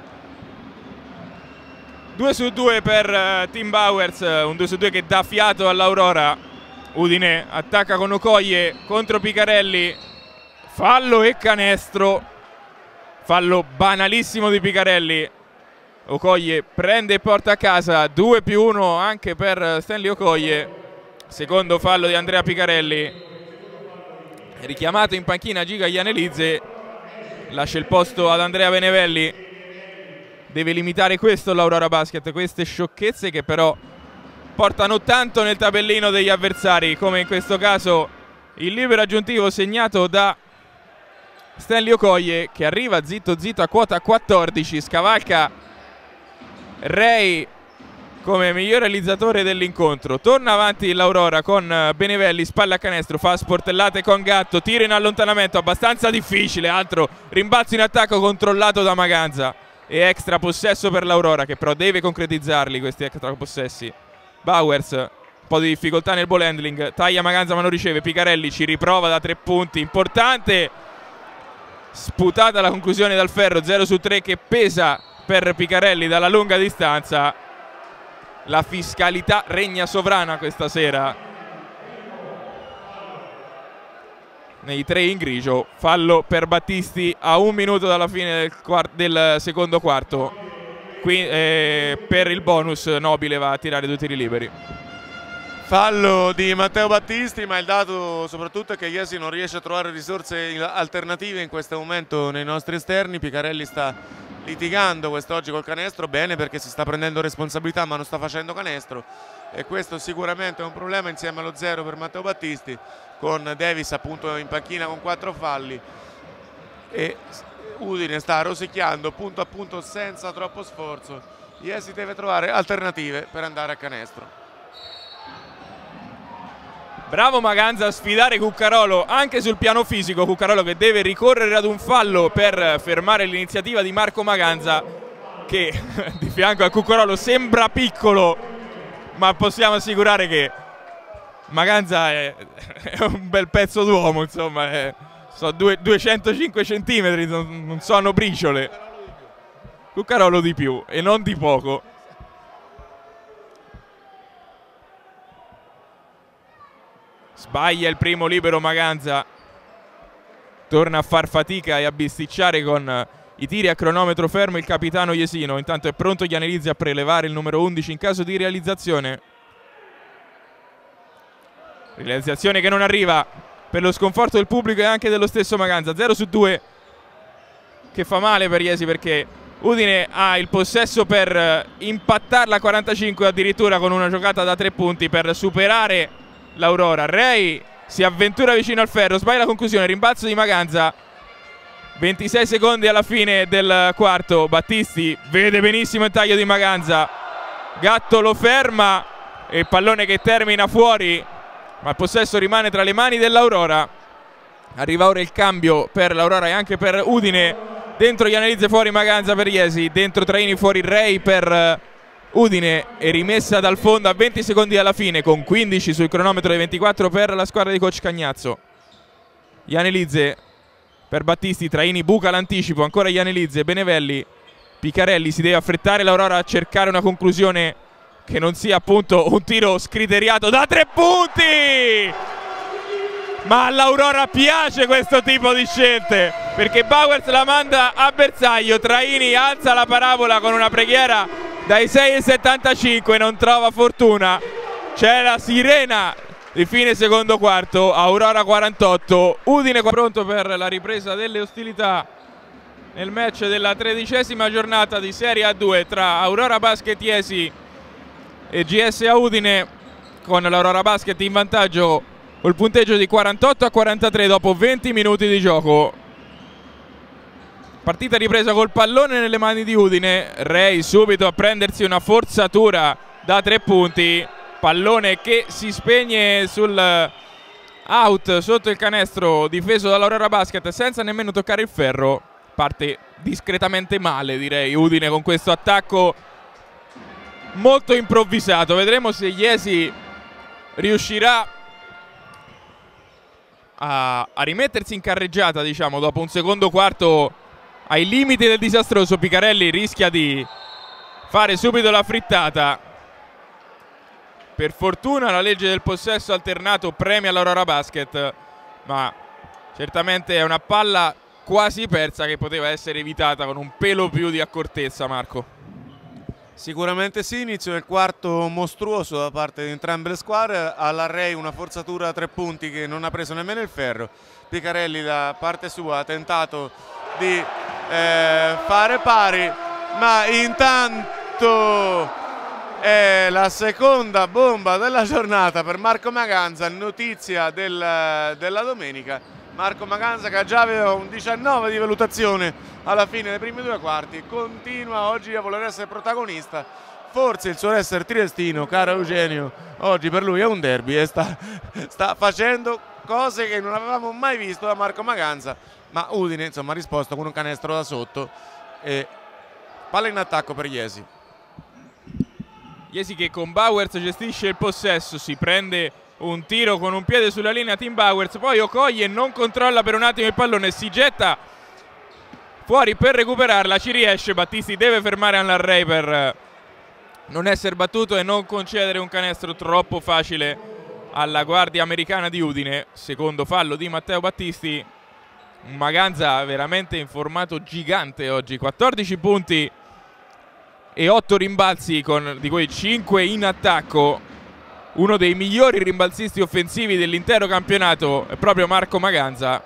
due su due per uh, Tim Bauers, un due su due che dà fiato all'Aurora. Udine attacca con Okoye contro Picarelli, fallo e canestro, fallo banalissimo di Picarelli. Okoye prende e porta a casa, due più uno anche per Stanley Okoye. Secondo fallo di Andrea Picarelli, richiamato in panchina Giga Janelidze, lascia il posto ad Andrea Benevelli. Deve limitare questo l'Aurora Basket, queste sciocchezze che però portano tanto nel tabellino degli avversari, come in questo caso il libero aggiuntivo segnato da Stanley Okoye che arriva zitto zitto a quota quattordici, scavalca Ray come miglior realizzatore dell'incontro. Torna avanti l'Aurora con Benevelli, spalla a canestro, fa sportellate con Gatto, tiro in allontanamento abbastanza difficile, altro rimbalzo in attacco controllato da Maganza e extra possesso per l'Aurora che però deve concretizzarli questi extra possessi. Bauers, un po' di difficoltà nel ball handling, taglia Maganza ma non riceve, Picarelli ci riprova da tre punti, importante sputata la conclusione dal ferro, zero su tre che pesa per Picarelli dalla lunga distanza. La fiscalità regna sovrana questa sera nei tre in grigio. Fallo per Battisti a un minuto dalla fine del, del secondo quarto. Qui eh, per il bonus Nobile va a tirare due tiri liberi. Fallo di Matteo Battisti, ma il dato soprattutto è che Iesi non riesce a trovare risorse alternative in questo momento nei nostri esterni. Picarelli sta litigando quest'oggi col canestro, bene, perché si sta prendendo responsabilità ma non sta facendo canestro, e questo sicuramente è un problema insieme allo zero per Matteo Battisti, con Davis appunto in panchina con quattro falli, e Udine sta rosicchiando punto a punto senza troppo sforzo. Iesi deve trovare alternative per andare a canestro. Bravo Maganza a sfidare Cuccarolo anche sul piano fisico. Cuccarolo che deve ricorrere ad un fallo per fermare l'iniziativa di Marco Maganza, che di fianco a Cuccarolo sembra piccolo, ma possiamo assicurare che Maganza è, è un bel pezzo d'uomo, insomma, è, so, due, duecentocinque centimetri, non, non sono briciole. Cuccarolo di più e non di poco. Sbaglia il primo libero Maganza, torna a far fatica e a bisticciare con i tiri a cronometro fermo il capitano Iesino. Intanto è pronto Gianelizzi a prelevare il numero undici in caso di realizzazione. Realizzazione che non arriva per lo sconforto del pubblico e anche dello stesso Maganza. zero su due che fa male per Iesi, perché Udine ha il possesso per impattarla a quarantacinque, addirittura con una giocata da tre punti per superare l'Aurora. Rei si avventura vicino al ferro, sbaglia la conclusione, rimbalzo di Maganza. ventisei secondi alla fine del quarto. Battisti vede benissimo il taglio di Maganza, Gatto lo ferma e il pallone che termina fuori, ma il possesso rimane tra le mani dell'Aurora. Arriva ora il cambio per l'Aurora e anche per Udine. Dentro Gianelizzi, fuori Maganza per Iesi, dentro Traini, fuori Rei per Udine, e rimessa dal fondo a venti secondi alla fine, con quindici sul cronometro dei ventiquattro per la squadra di coach Cagnazzo. Gianelizzi per Battisti, Traini buca l'anticipo, ancora Gianelizzi, Benevelli, Picarelli si deve affrettare l'Aurora a cercare una conclusione che non sia appunto un tiro scriteriato da tre punti. Ma all'Aurora piace questo tipo di scelte, perché Bowers la manda a bersaglio, Traini alza la parabola con una preghiera dai sei e settantacinque, non trova fortuna. C'è la sirena di fine secondo quarto. Aurora quarantotto, Udine pronto per la ripresa delle ostilità nel match della tredicesima giornata di Serie A due tra Aurora Basket Iesi e G S A Udine, con l'Aurora Basket in vantaggio col punteggio di quarantotto a quarantatré dopo venti minuti di gioco. Partita ripresa col pallone nelle mani di Udine. Rei subito a prendersi una forzatura da tre punti. Pallone che si spegne sul out sotto il canestro difeso dall'Aurora Basket senza nemmeno toccare il ferro. Parte discretamente male, direi, Udine con questo attacco molto improvvisato. Vedremo se Iesi riuscirà a, a rimettersi in carreggiata, diciamo, dopo un secondo quarto ai limiti del disastroso. Picarelli rischia di fare subito la frittata. Per fortuna la legge del possesso alternato premia l'Aurora Basket, ma certamente è una palla quasi persa che poteva essere evitata con un pelo più di accortezza, Marco. Sicuramente sì, inizio del quarto mostruoso da parte di entrambe le squadre. Alla Rei una forzatura a tre punti che non ha preso nemmeno il ferro. Picarelli da parte sua ha tentato di eh, fare pari, ma intanto è la seconda bomba della giornata per Marco Maganza, notizia del, della domenica. Marco Maganza, che già aveva un diciannove di valutazione alla fine dei primi due quarti, continua oggi a voler essere protagonista. Forse il suo essere triestino, caro Eugenio, oggi per lui è un derby e sta, sta facendo cose che non avevamo mai visto da Marco Maganza. Ma Udine insomma ha risposto con un canestro da sotto e palla in attacco per Iesi. Iesi che con Bowers gestisce il possesso, si prende un tiro con un piede sulla linea Tim Bowers, poi Okoye non controlla per un attimo il pallone, si getta fuori per recuperarla, ci riesce. Battisti deve fermare Al-Narrey per non essere battuto e non concedere un canestro troppo facile alla guardia americana di Udine. Secondo fallo di Matteo Battisti. Maganza veramente in formato gigante oggi, quattordici punti e otto rimbalzi, con di quei cinque in attacco. Uno dei migliori rimbalzisti offensivi dell'intero campionato è proprio Marco Maganza.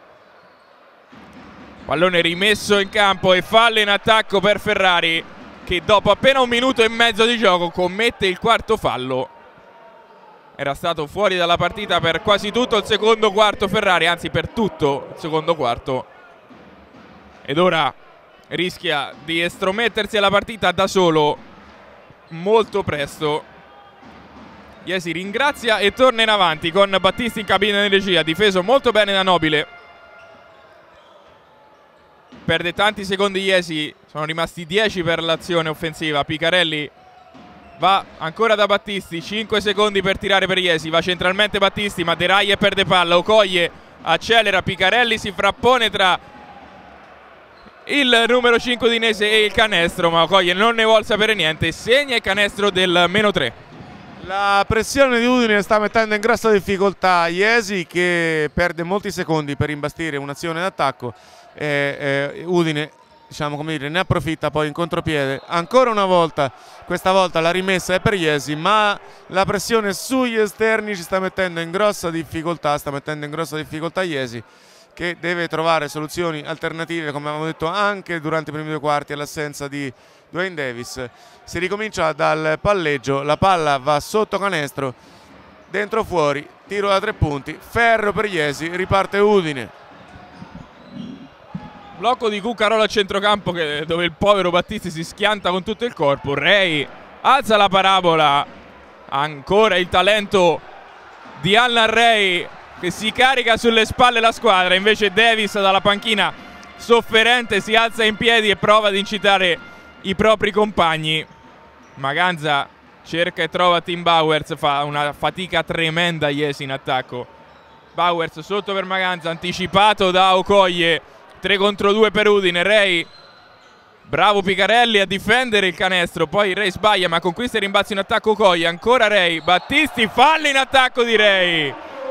Pallone rimesso in campo e fallo in attacco per Ferrari, che dopo appena un minuto e mezzo di gioco commette il quarto fallo. Era stato fuori dalla partita per quasi tutto il secondo quarto Ferrari, anzi per tutto il secondo quarto. Ed ora rischia di estromettersi alla partita da solo molto presto. Iesi ringrazia e torna in avanti con Battisti in cabina di regia, difeso molto bene da Nobile. Perde tanti secondi Iesi, sono rimasti dieci per l'azione offensiva. Picarelli va ancora da Battisti, cinque secondi per tirare per Iesi, va centralmente Battisti ma deraia e perde palla. Okoye accelera, Picarelli si frappone tra il numero cinque udinese e il canestro, ma Okoye non ne vuole sapere niente, segna il canestro del meno tre. La pressione di Udine sta mettendo in grossa difficoltà Iesi, che perde molti secondi per imbastire un'azione d'attacco. Eh, eh, Udine, diciamo come dire, ne approfitta poi in contropiede ancora una volta. Questa volta la rimessa è per Iesi, ma la pressione sugli esterni ci sta mettendo in grossa difficoltà, sta mettendo in grossa difficoltà Iesi, che deve trovare soluzioni alternative, come avevamo detto anche durante i primi due quarti, all'assenza di Dwayne Davis. Si ricomincia dal palleggio, la palla va sotto canestro, dentro fuori, tiro da tre punti, ferro per Iesi, riparte Udine. Blocco di Cuccarola a centrocampo, che, dove il povero Battisti si schianta con tutto il corpo. Rey alza la parabola, ancora il talento di Al-Narrey che si carica sulle spalle la squadra. Invece Davis dalla panchina, sofferente, si alza in piedi e prova ad incitare i propri compagni. Maganza cerca e trova Tim Bowers, fa una fatica tremenda Iesi in attacco. Bowers sotto per Maganza, anticipato da Okoye, tre contro due per Udine. Rey, bravo Picarelli a difendere il canestro, poi Rey sbaglia ma conquista il rimbalzo in attacco Okoye, ancora Rey, Battisti, fallo in attacco di Rey.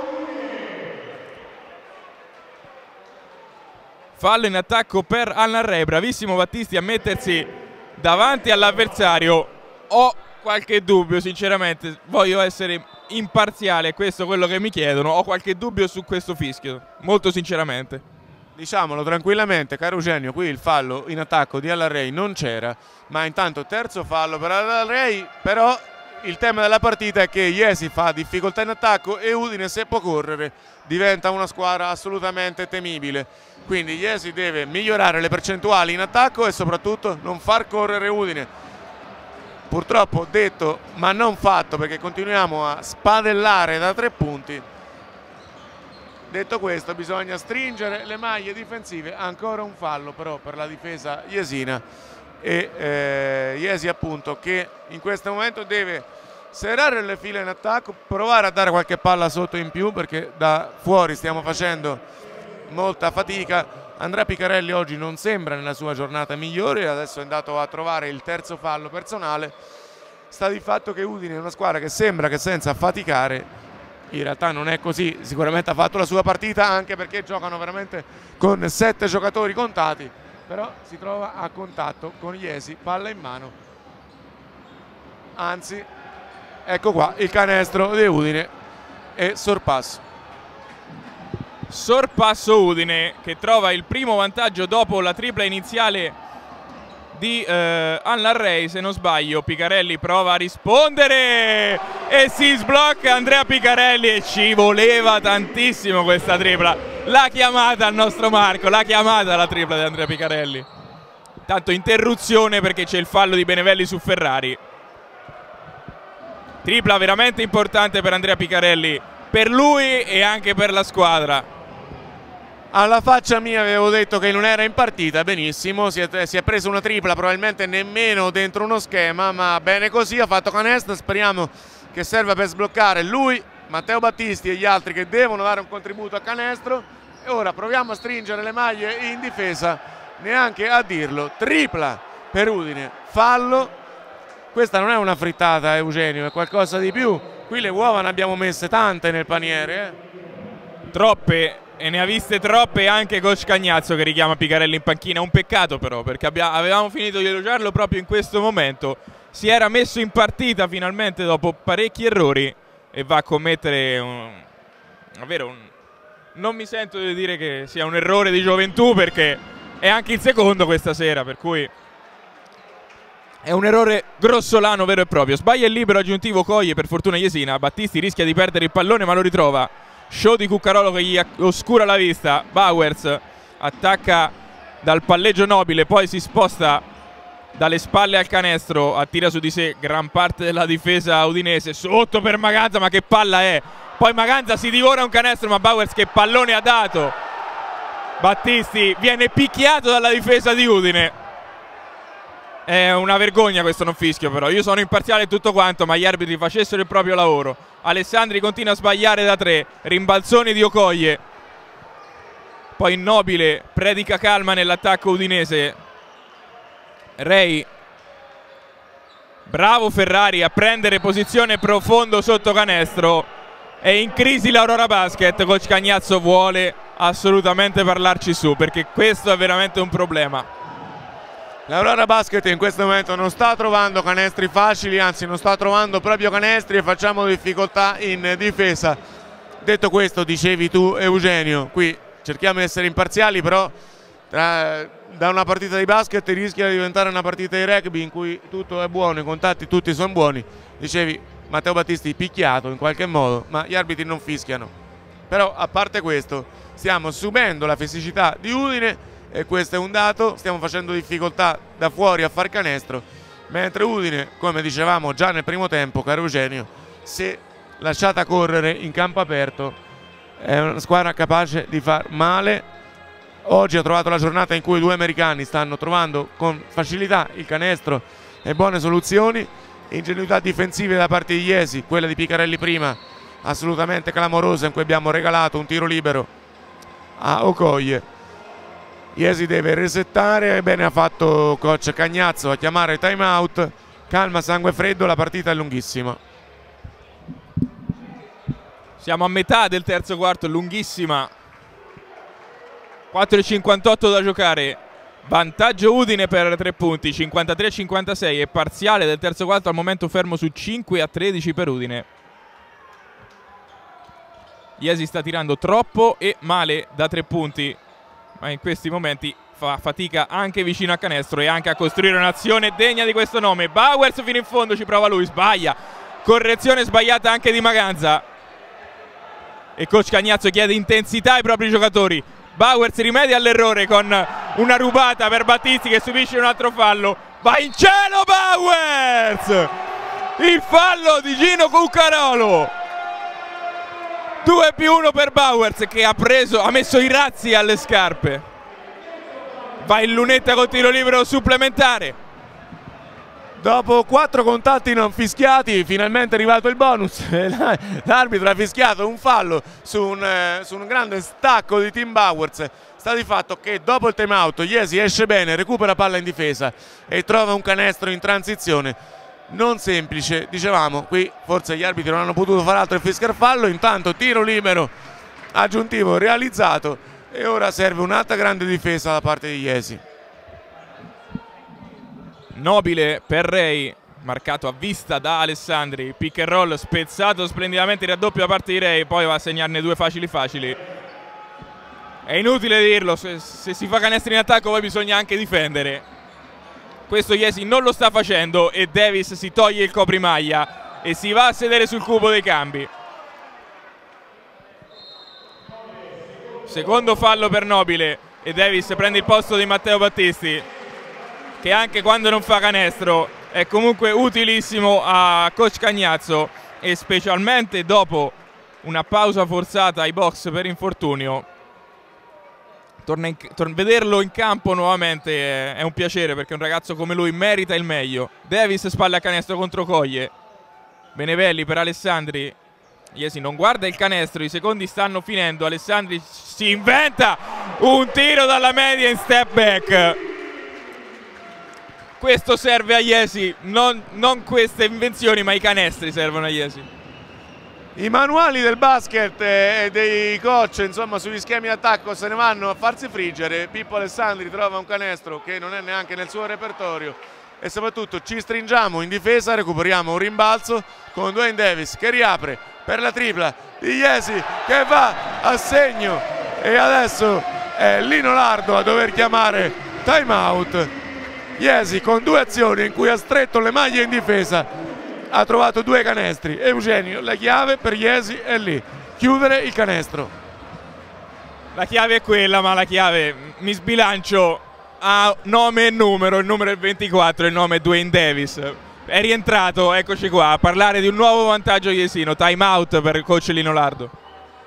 Fallo in attacco per Al-Narrey, bravissimo Battisti a mettersi davanti all'avversario. Ho qualche dubbio, sinceramente, voglio essere imparziale, questo è quello che mi chiedono, ho qualche dubbio su questo fischio, molto sinceramente. Diciamolo tranquillamente, caro Eugenio, qui il fallo in attacco di Al-Narrey non c'era, ma intanto terzo fallo per Al-Narrey. Però il tema della partita è che Iesi fa difficoltà in attacco e Udine, se può correre, diventa una squadra assolutamente temibile. Quindi Iesi deve migliorare le percentuali in attacco e soprattutto non far correre Udine. Purtroppo detto ma non fatto, perché continuiamo a spadellare da tre punti. Detto questo, bisogna stringere le maglie difensive. Ancora un fallo però per la difesa iesina e eh, Iesi appunto, che in questo momento deve serrare le fila in attacco, provare a dare qualche palla sotto in più, perché da fuori stiamo facendo molta fatica. Andrea Picarelli oggi non sembra nella sua giornata migliore, adesso è andato a trovare il terzo fallo personale. Sta di fatto che Udine è una squadra che sembra che senza faticare, in realtà non è così, sicuramente ha fatto la sua partita, anche perché giocano veramente con sette giocatori contati, però si trova a contatto con Iesi, palla in mano. Anzi, ecco qua il canestro di Udine e sorpasso. Sorpasso Udine, che trova il primo vantaggio dopo la tripla iniziale di eh, Al-Narrey, se non sbaglio. Picarelli prova a rispondere e si sblocca Andrea Picarelli, e ci voleva tantissimo questa tripla. L'ha chiamata il nostro Marco, l'ha chiamata la tripla di Andrea Picarelli. Tanto interruzione perché c'è il fallo di Benevelli su Ferrari. Tripla veramente importante per Andrea Picarelli, per lui e anche per la squadra. Alla faccia mia avevo detto che non era in partita, benissimo, si è, si è preso una tripla, probabilmente nemmeno dentro uno schema, ma bene così, ha fatto canestro, speriamo che serva per sbloccare lui, Matteo Battisti e gli altri che devono dare un contributo a canestro. E ora proviamo a stringere le maglie in difesa neanche a dirlo, tripla per Udine, fallo. Questa non è una frittata, Eugenio, è qualcosa di più. Qui le uova ne abbiamo messe tante nel paniere, eh? Troppe, e ne ha viste troppe anche coach Cagnazzo, che richiama Picarelli in panchina. Un peccato però, perché avevamo finito di elogiarlo proprio in questo momento. Si era messo in partita finalmente dopo parecchi errori e va a commettere un, davvero un, non mi sento di dire che sia un errore di gioventù, perché è anche il secondo questa sera, per cui è un errore grossolano vero e proprio. Sbaglia il libero aggiuntivo Coglie, per fortuna Jesina. Battisti rischia di perdere il pallone ma lo ritrova. Show di Cuccarolo che gli oscura la vista. Bowers attacca dal palleggio Nobile, poi si sposta dalle spalle al canestro, attira su di sé gran parte della difesa udinese, sotto per Maganza, ma che palla è! Poi Maganza si divora un canestro, ma Bowers che pallone ha dato! Battisti viene picchiato dalla difesa di Udine. È una vergogna questo non fischio, però io sono imparziale e tutto quanto, ma gli arbitri facessero il proprio lavoro. Alessandri continua a sbagliare da tre, rimbalzoni di Okoye, poi Nobile predica calma nell'attacco udinese. Ray, bravo Ferrari a prendere posizione profondo sotto canestro. È in crisi l'Aurora Basket. Coach Cagnazzo vuole assolutamente parlarci su, perché questo è veramente un problema. L'Aurora Basket in questo momento non sta trovando canestri facili, anzi non sta trovando proprio canestri, e facciamo difficoltà in difesa. Detto questo, dicevi tu Eugenio, qui cerchiamo di essere imparziali, però tra, da una partita di basket rischia di diventare una partita di rugby in cui tutto è buono, i contatti tutti sono buoni. Dicevi Matteo Battisti picchiato in qualche modo, ma gli arbitri non fischiano. Però a parte questo stiamo subendo la fisicità di Udine, e questo è un dato. Stiamo facendo difficoltà da fuori a far canestro, mentre Udine, come dicevamo già nel primo tempo, caro Eugenio, se lasciata correre in campo aperto è una squadra capace di far male. Oggi ho trovato la giornata in cui i due americani stanno trovando con facilità il canestro e buone soluzioni. Ingenuità difensive da parte di Iesi, quella di Picarelli prima assolutamente clamorosa, in cui abbiamo regalato un tiro libero a Okoye. Iesi deve resettare, e bene ha fatto coach Cagnazzo a chiamare time out. Calma, sangue freddo, la partita è lunghissima. Siamo a metà del terzo quarto, lunghissima. quattro e cinquantotto da giocare. Vantaggio Udine per tre punti, cinquantatré a cinquantasei, e parziale del terzo quarto al momento fermo su cinque a tredici per Udine. Iesi sta tirando troppo e male da tre punti, ma in questi momenti fa fatica anche vicino a canestro e anche a costruire un'azione degna di questo nome. Bowers fino in fondo, ci prova lui, sbaglia. Correzione sbagliata anche di Maganza. E coach Cagnazzo chiede intensità ai propri giocatori. Bowers rimedia all'errore con una rubata per Battisti, che subisce un altro fallo. Va in cielo Bowers! Il fallo di Gino Cuccarolo. due più uno per Bowers, che ha preso, ha messo i razzi alle scarpe. Va in lunetta con tiro libero supplementare. Dopo quattro contatti non fischiati, finalmente è arrivato il bonus. L'arbitro ha fischiato un fallo su un, eh, su un grande stacco di Tim Bowers. Sta di fatto che dopo il time out Iesi esce bene, recupera palla in difesa e trova un canestro in transizione. Non semplice, dicevamo, qui forse gli arbitri non hanno potuto fare altro che fischiare fallo. Intanto tiro libero aggiuntivo realizzato, e ora serve un'altra grande difesa da parte di Iesi. Nobile per Ray, marcato a vista da Alessandri. Pick and roll spezzato splendidamente, il raddoppio da parte di Ray, poi va a segnarne due facili facili. È inutile dirlo, se, se si fa canestri in attacco poi bisogna anche difendere. Questo Iesi non lo sta facendo, e Davis si toglie il coprimaglia e si va a sedere sul cubo dei cambi. Secondo fallo per Nobile, e Davis prende il posto di Matteo Battisti, che anche quando non fa canestro è comunque utilissimo a coach Cagnazzo, e specialmente dopo una pausa forzata ai box per infortunio. Torna in, tor vederlo in campo nuovamente è, è un piacere, perché un ragazzo come lui merita il meglio. Davis spalla a canestro contro Coglie. Benevelli per Alessandri, Iesi non guarda il canestro, i secondi stanno finendo. Alessandri si inventa un tiro dalla media in step back. Questo serve a Iesi, non, non queste invenzioni, ma i canestri servono a Iesi. I manuali del basket e dei coach, insomma, sugli schemi d'attacco se ne vanno a farsi friggere. Pippo Alessandri trova un canestro che non è neanche nel suo repertorio e soprattutto ci stringiamo in difesa, recuperiamo un rimbalzo con Dwayne Davis che riapre per la tripla di Iesi che va a segno e adesso è Lino Lardo a dover chiamare timeout. Iesi con due azioni in cui ha stretto le maglie in difesa ha trovato due canestri. Eugenio, la chiave per Iesi è lì, chiudere il canestro. La chiave è quella, ma la chiave, mi sbilancio, ha nome e numero, il numero è ventiquattro, il nome è Dwayne Davis. È rientrato, eccoci qua, a parlare di un nuovo vantaggio iesino, time out per il coach Lino Lardo.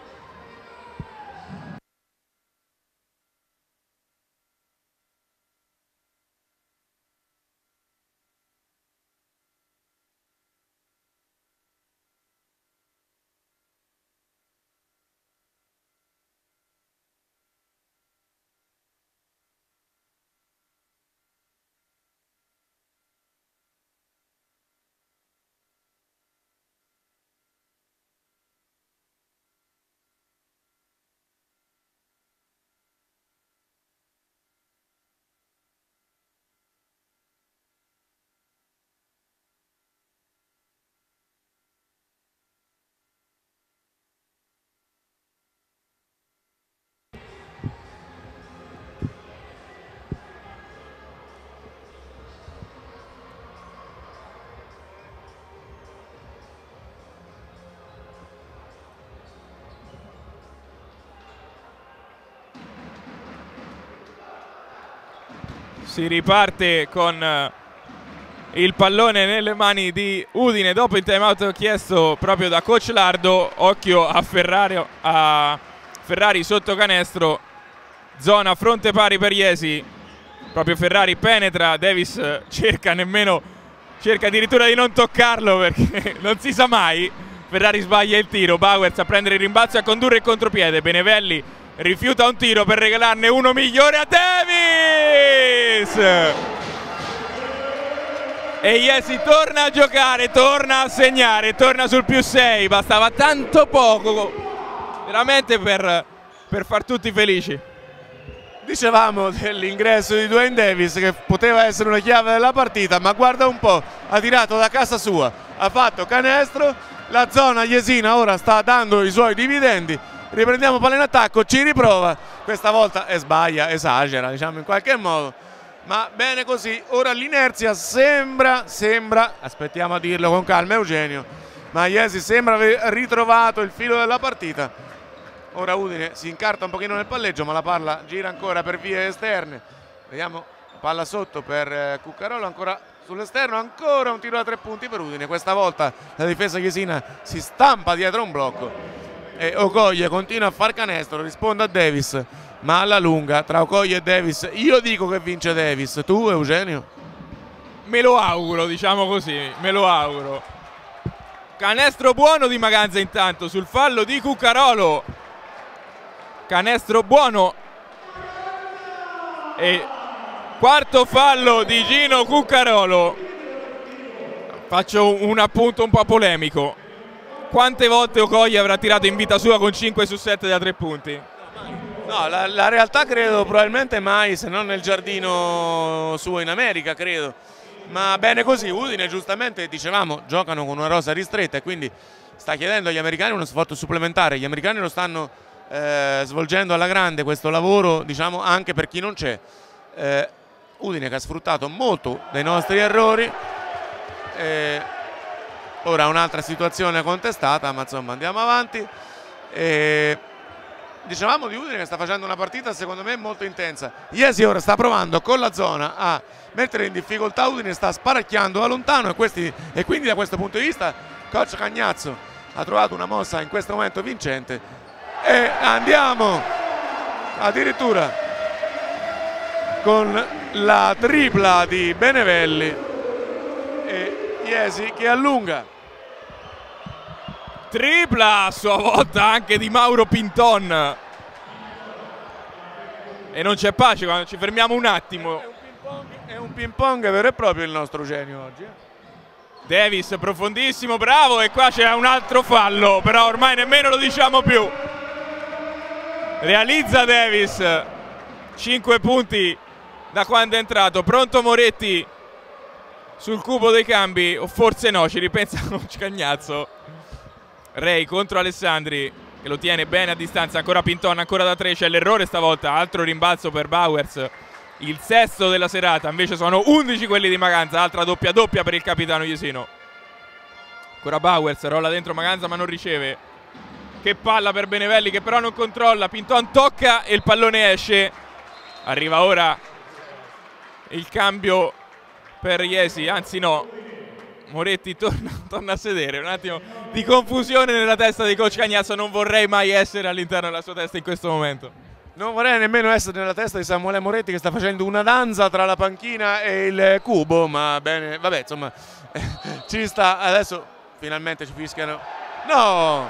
Si riparte con il pallone nelle mani di Udine dopo il timeout chiesto proprio da coach Lardo. Occhio a Ferrari, a Ferrari sotto canestro, zona fronte pari per Iesi. Proprio Ferrari penetra, Davis cerca nemmeno, cerca addirittura di non toccarlo perché non si sa mai. Ferrari sbaglia il tiro, Bowers a prendere il rimbalzo e a condurre il contropiede. Benevelli rifiuta un tiro per regalarne uno migliore a Davis e Iesi torna a giocare, torna a segnare, torna sul più sei. Bastava tanto poco veramente per, per far tutti felici. Dicevamo dell'ingresso di Dwayne Davis che poteva essere una chiave della partita, ma guarda un po', ha tirato da casa sua, ha fatto canestro, la zona iesina ora sta dando i suoi dividendi. Riprendiamo palla in attacco, ci riprova, questa volta e sbaglia, esagera diciamo in qualche modo, ma bene così. Ora l'inerzia sembra, sembra, aspettiamo a dirlo con calma Eugenio, ma Iesi sembra aver ritrovato il filo della partita. Ora Udine si incarta un pochino nel palleggio, ma la palla gira ancora per vie esterne. Vediamo, palla sotto per Cuccarolo, ancora sull'esterno, ancora un tiro da tre punti per Udine. Questa volta la difesa iesina si stampa dietro un blocco e Okoye continua a far canestro, risponde a Davis, ma alla lunga tra Okoye e Davis io dico che vince Davis. Tu Eugenio? Me lo auguro, diciamo così, me lo auguro. Canestro buono di Maganza intanto sul fallo di Cuccarolo. Canestro buono e quarto fallo di Gino Cuccarolo. Faccio un appunto un po' polemico. Quante volte Okoye avrà tirato in vita sua con cinque su sette da tre punti? No, la, la realtà credo probabilmente mai, se non nel giardino suo in America, credo. Ma bene così, Udine giustamente, dicevamo, giocano con una rosa ristretta e quindi sta chiedendo agli americani uno sforzo supplementare. Gli americani lo stanno eh, svolgendo alla grande questo lavoro, diciamo, anche per chi non c'è. Eh, Udine che ha sfruttato molto dei nostri errori. Eh, ora un'altra situazione contestata, ma insomma andiamo avanti. Eh, Dicevamo di Udine che sta facendo una partita secondo me molto intensa. Iesi ora sta provando con la zona a mettere in difficoltà Udine, sta sparacchiando da lontano e, questi, e quindi da questo punto di vista coach Cagnazzo ha trovato una mossa in questo momento vincente. E andiamo addirittura con la tripla di Benevelli e Iesi che allunga. Tripla a sua volta anche di Mauro Pinton. E non c'è pace quando ci fermiamo un attimo. È un ping pong vero e proprio il nostro Eugenio oggi. Davis profondissimo, bravo, e qua c'è un altro fallo, però ormai nemmeno lo diciamo più. Realizza Davis, cinque punti da quando è entrato. Pronto Moretti sul cubo dei cambi, o forse no, ci ripensa Cagnazzo. Ray contro Alessandri, che lo tiene bene a distanza, ancora Pinton, ancora da tre, c'è l'errore stavolta, altro rimbalzo per Bowers, il sesto della serata, invece sono undici quelli di Maganza, altra doppia doppia per il capitano Jesino. Ancora Bowers, rolla dentro Maganza ma non riceve, che palla per Benevelli che però non controlla, Pinton tocca e il pallone esce. Arriva ora il cambio per Jesi, anzi no, Moretti torna, torna a sedere, un attimo di confusione nella testa di coach Cagnazzo, non vorrei mai essere all'interno della sua testa in questo momento. Non vorrei nemmeno essere nella testa di Samuele Moretti che sta facendo una danza tra la panchina e il cubo, ma bene, vabbè, insomma, ci sta, adesso finalmente ci fischiano. No!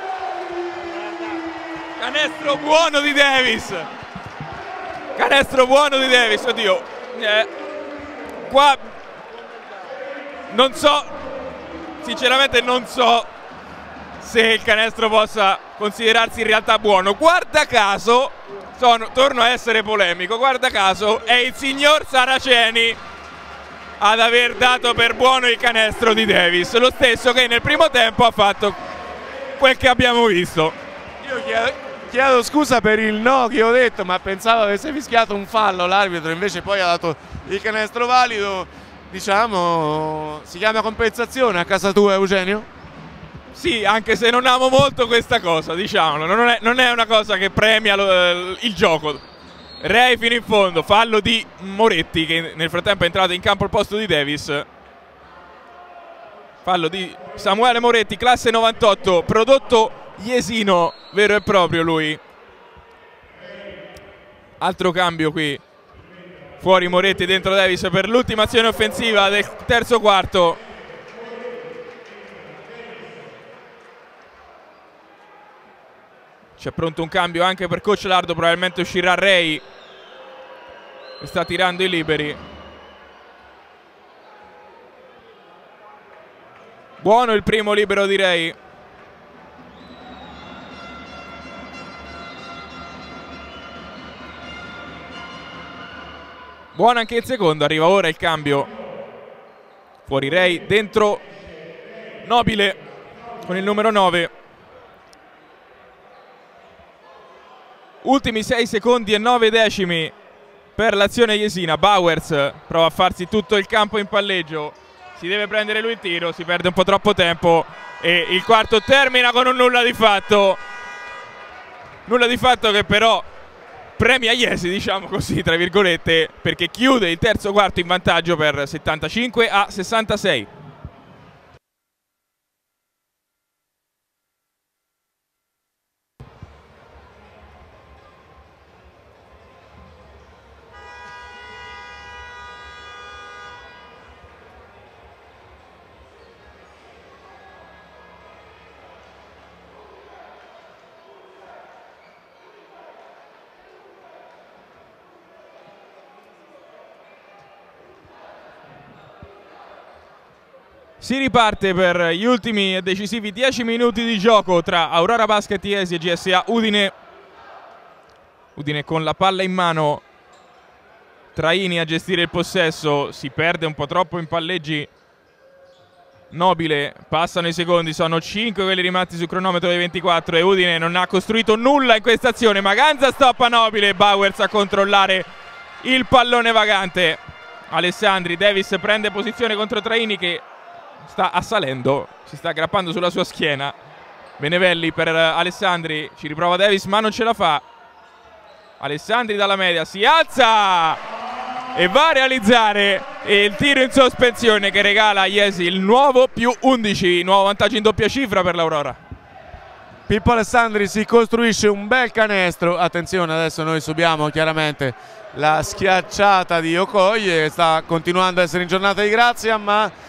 Canestro buono di Davis! Canestro buono di Davis, oddio. Eh, qua non so, sinceramente non so se il canestro possa considerarsi in realtà buono. Guarda caso, sono, torno a essere polemico, guarda caso è il signor Saraceni ad aver dato per buono il canestro di Davis, lo stesso che nel primo tempo ha fatto quel che abbiamo visto. Io chiedo, chiedo scusa per il no che ho detto, ma pensavo avesse fischiato un fallo l'arbitro, invece poi ha dato il canestro valido. Diciamo, si chiama compensazione a casa tua, Eugenio? Sì, anche se non amo molto questa cosa, diciamolo, non è, non è una cosa che premia lo, il gioco. Ray fino in fondo, fallo di Moretti che nel frattempo è entrato in campo al posto di Davis. Fallo di Samuele Moretti, classe novantotto, prodotto Jesino, vero e proprio lui. Altro cambio qui. Fuori Moretti, dentro Davis per l'ultima azione offensiva del terzo quarto. C'è pronto un cambio anche per coach Lardo, probabilmente uscirà Ray che sta tirando i liberi. Buono il primo libero di Ray. Buono anche il secondo, arriva ora il cambio. Fuori Ray, dentro Nobile con il numero nove. Ultimi sei secondi e nove decimi per l'azione jesina. Bowers prova a farsi tutto il campo in palleggio, si deve prendere lui il tiro, si perde un po' troppo tempo e il quarto termina con un nulla di fatto. Nulla di fatto che però premia Jesi, diciamo così, tra virgolette, perché chiude il terzo quarto in vantaggio per settantacinque a sessantasei. Si riparte per gli ultimi e decisivi dieci minuti di gioco tra Aurora Basket Jesi e G S A Udine. Udine con la palla in mano, Traini a gestire il possesso, si perde un po' troppo in palleggi Nobile, passano i secondi, sono cinque quelli rimasti sul cronometro dei ventiquattro e Udine non ha costruito nulla in questa azione. Maganza stoppa Nobile, Bowers a controllare il pallone vagante. Alessandri, Davis prende posizione contro Traini che sta assalendo, si sta aggrappando sulla sua schiena. Benevelli per Alessandri, ci riprova Davis ma non ce la fa. Alessandri dalla media, si alza e va a realizzare il tiro in sospensione che regala a Jesi il nuovo più undici, nuovo vantaggio in doppia cifra per l'Aurora. Pippo Alessandri si costruisce un bel canestro. Attenzione, adesso noi subiamo chiaramente la schiacciata di Okoye che sta continuando ad essere in giornata di grazia, ma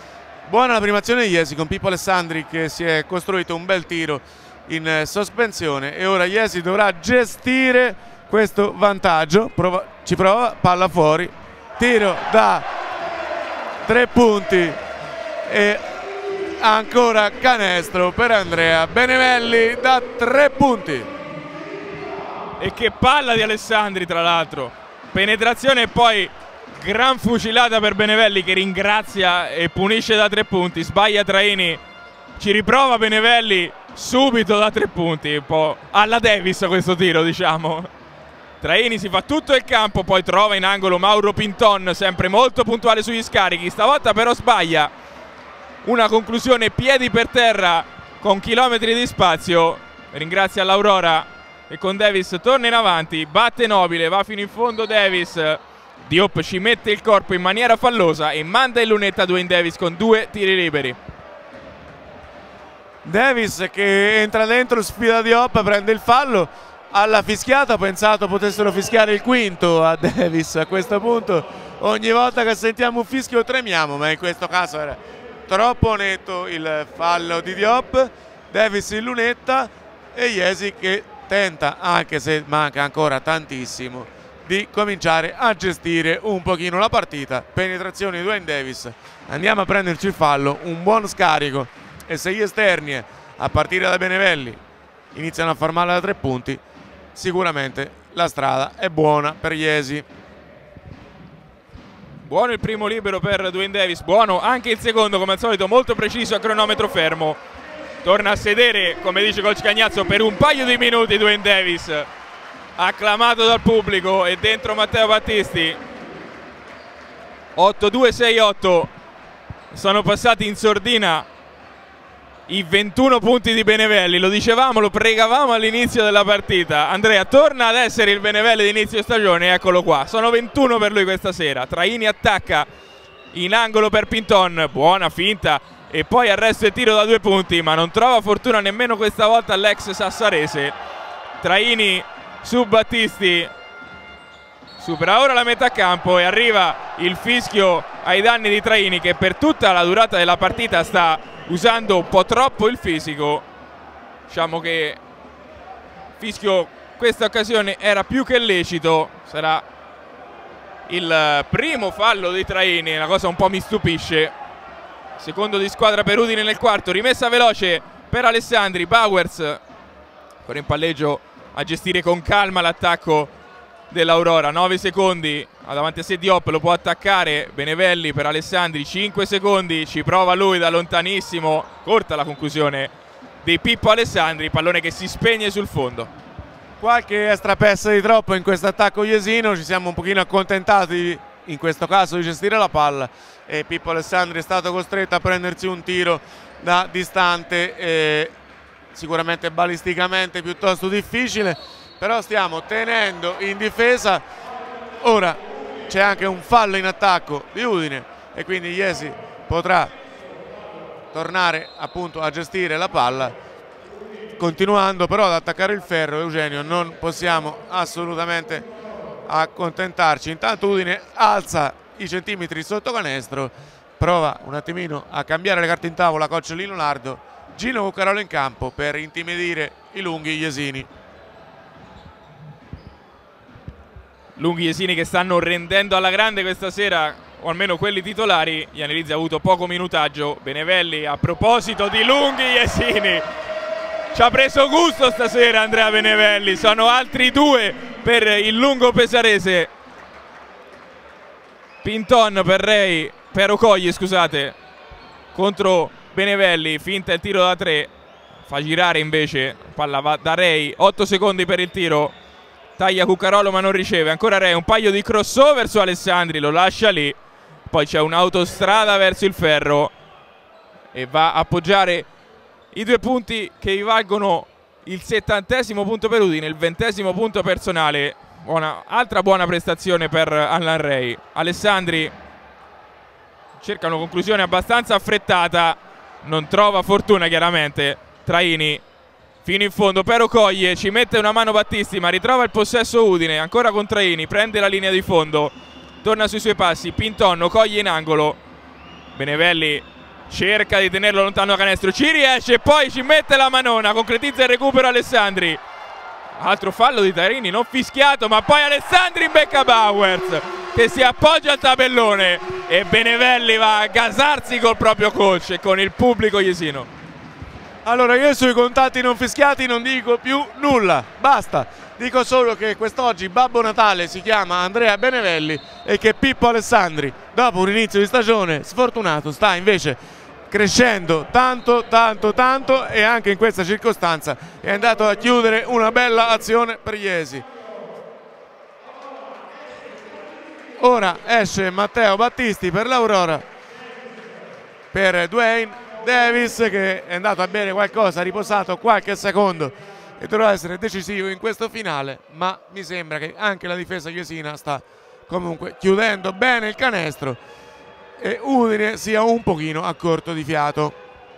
Buona la prima azione di Iesi con Pippo Alessandri che si è costruito un bel tiro in sospensione e ora Iesi dovrà gestire questo vantaggio. Prova, ci prova, palla fuori, tiro da tre punti e ancora canestro per Andrea Benevelli da tre punti. E che palla di Alessandri, tra l'altro, penetrazione e poi gran fucilata per Benevelli che ringrazia e punisce da tre punti. Sbaglia Traini, ci riprova Benevelli subito da tre punti, un po' alla Davis questo tiro, diciamo. Traini si fa tutto il campo, poi trova in angolo Mauro Pinton, sempre molto puntuale sugli scarichi, stavolta però sbaglia. Una conclusione piedi per terra con chilometri di spazio. Ringrazia l'Aurora e con Davis torna in avanti, batte Nobile, va fino in fondo Davis. Diop ci mette il corpo in maniera fallosa e manda in lunetta Dwayne Davis con due tiri liberi. Davis che entra dentro, sfida Diop, prende il fallo. Alla fischiata ho pensato potessero fischiare il quinto a Davis. A questo punto ogni volta che sentiamo un fischio tremiamo, ma in questo caso era troppo netto il fallo di Diop. Davis in lunetta e Iesi che tenta, anche se manca ancora tantissimo, di cominciare a gestire un pochino la partita. Penetrazione di Dwayne Davis, andiamo a prenderci il fallo, un buon scarico e se gli esterni a partire da Benevelli iniziano a far male da tre punti, sicuramente la strada è buona per Iesi. Buono il primo libero per Dwayne Davis, buono anche il secondo, come al solito molto preciso a cronometro fermo. Torna a sedere, come dice Coach Cagnazzo, per un paio di minuti Dwayne Davis, acclamato dal pubblico, e dentro Matteo Battisti. otto due sei otto, sono passati in sordina i ventuno punti di Benevelli, lo dicevamo, lo pregavamo all'inizio della partita. Andrea torna ad essere il Benevelli di inizio stagione, eccolo qua, sono ventuno per lui questa sera. Traini attacca in angolo per Pinton, buona finta e poi arresto e tiro da due punti, ma non trova fortuna nemmeno questa volta l'ex sassarese. Traini su Battisti, supera ora la metà campo e arriva il fischio ai danni di Traini che per tutta la durata della partita sta usando un po' troppo il fisico. Diciamo che fischio questa occasione era più che lecito, sarà il primo fallo di Traini, una cosa un po' mi stupisce. Secondo di squadra per Udine nel quarto, rimessa veloce per Alessandri, Bowers ancora in palleggio a gestire con calma l'attacco dell'Aurora. Nove secondi, ha davanti a sé Diop, lo può attaccare Benevelli per Alessandri, cinque secondi, ci prova lui da lontanissimo, corta la conclusione di Pippo Alessandri, pallone che si spegne sul fondo. Qualche extrapessa di troppo in questo attacco iesino, ci siamo un pochino accontentati in questo caso di gestire la palla e Pippo Alessandri è stato costretto a prendersi un tiro da distante, eh, sicuramente balisticamente piuttosto difficile, però stiamo tenendo in difesa. Ora c'è anche un fallo in attacco di Udine e quindi Iesi potrà tornare appunto a gestire la palla, continuando però ad attaccare il ferro. Eugenio, non possiamo assolutamente accontentarci. Intanto Udine alza i centimetri sotto canestro, prova un attimino a cambiare le carte in tavola coach Lino Nardo. Gino Cuccarolo in campo per intimidire i lunghi iesini. Lunghi iesini che stanno rendendo alla grande questa sera, o almeno quelli titolari. Iannelizzi ha avuto poco minutaggio. Benevelli, a proposito di lunghi iesini, ci ha preso gusto stasera Andrea Benevelli, sono altri due per il lungo pesarese. Pinton per Rei, per Ocogli scusate, contro Benevelli, finta il tiro da tre, fa girare invece, palla va da Rei, otto secondi per il tiro, taglia Cuccarolo ma non riceve, ancora Rei, un paio di crossover su Alessandri, lo lascia lì, poi c'è un'autostrada verso il ferro e va a appoggiare i due punti che vi valgono il settantesimo punto per Udine, il ventesimo punto personale. Buona, altra buona prestazione per Allan Rei. Alessandri cerca una conclusione abbastanza affrettata, non trova fortuna chiaramente. Traini fino in fondo per Ocoglie, ci mette una mano Battisti ma ritrova il possesso Udine, ancora con Traini, prende la linea di fondo, torna sui suoi passi, Pinton, Ocoglie in angolo, Benevelli cerca di tenerlo lontano da canestro, ci riesce e poi ci mette la manona, concretizza il recupero Alessandri. Altro fallo di Tarini, non fischiato, ma poi Alessandri in becca Bowers che si appoggia al tabellone e Benevelli va a gasarsi col proprio coach e con il pubblico jesino. Allora io sui contatti non fischiati non dico più nulla, basta, dico solo che quest'oggi Babbo Natale si chiama Andrea Benevelli e che Pippo Alessandri dopo un inizio di stagione sfortunato sta invece crescendo tanto tanto tanto e anche in questa circostanza è andato a chiudere una bella azione per Jesi. Ora esce Matteo Battisti per l'Aurora per Dwayne Davis che è andato a bere qualcosa, ha riposato qualche secondo e dovrà essere decisivo in questo finale, ma mi sembra che anche la difesa jesina sta comunque chiudendo bene il canestro e Udine sia un pochino a corto di fiato.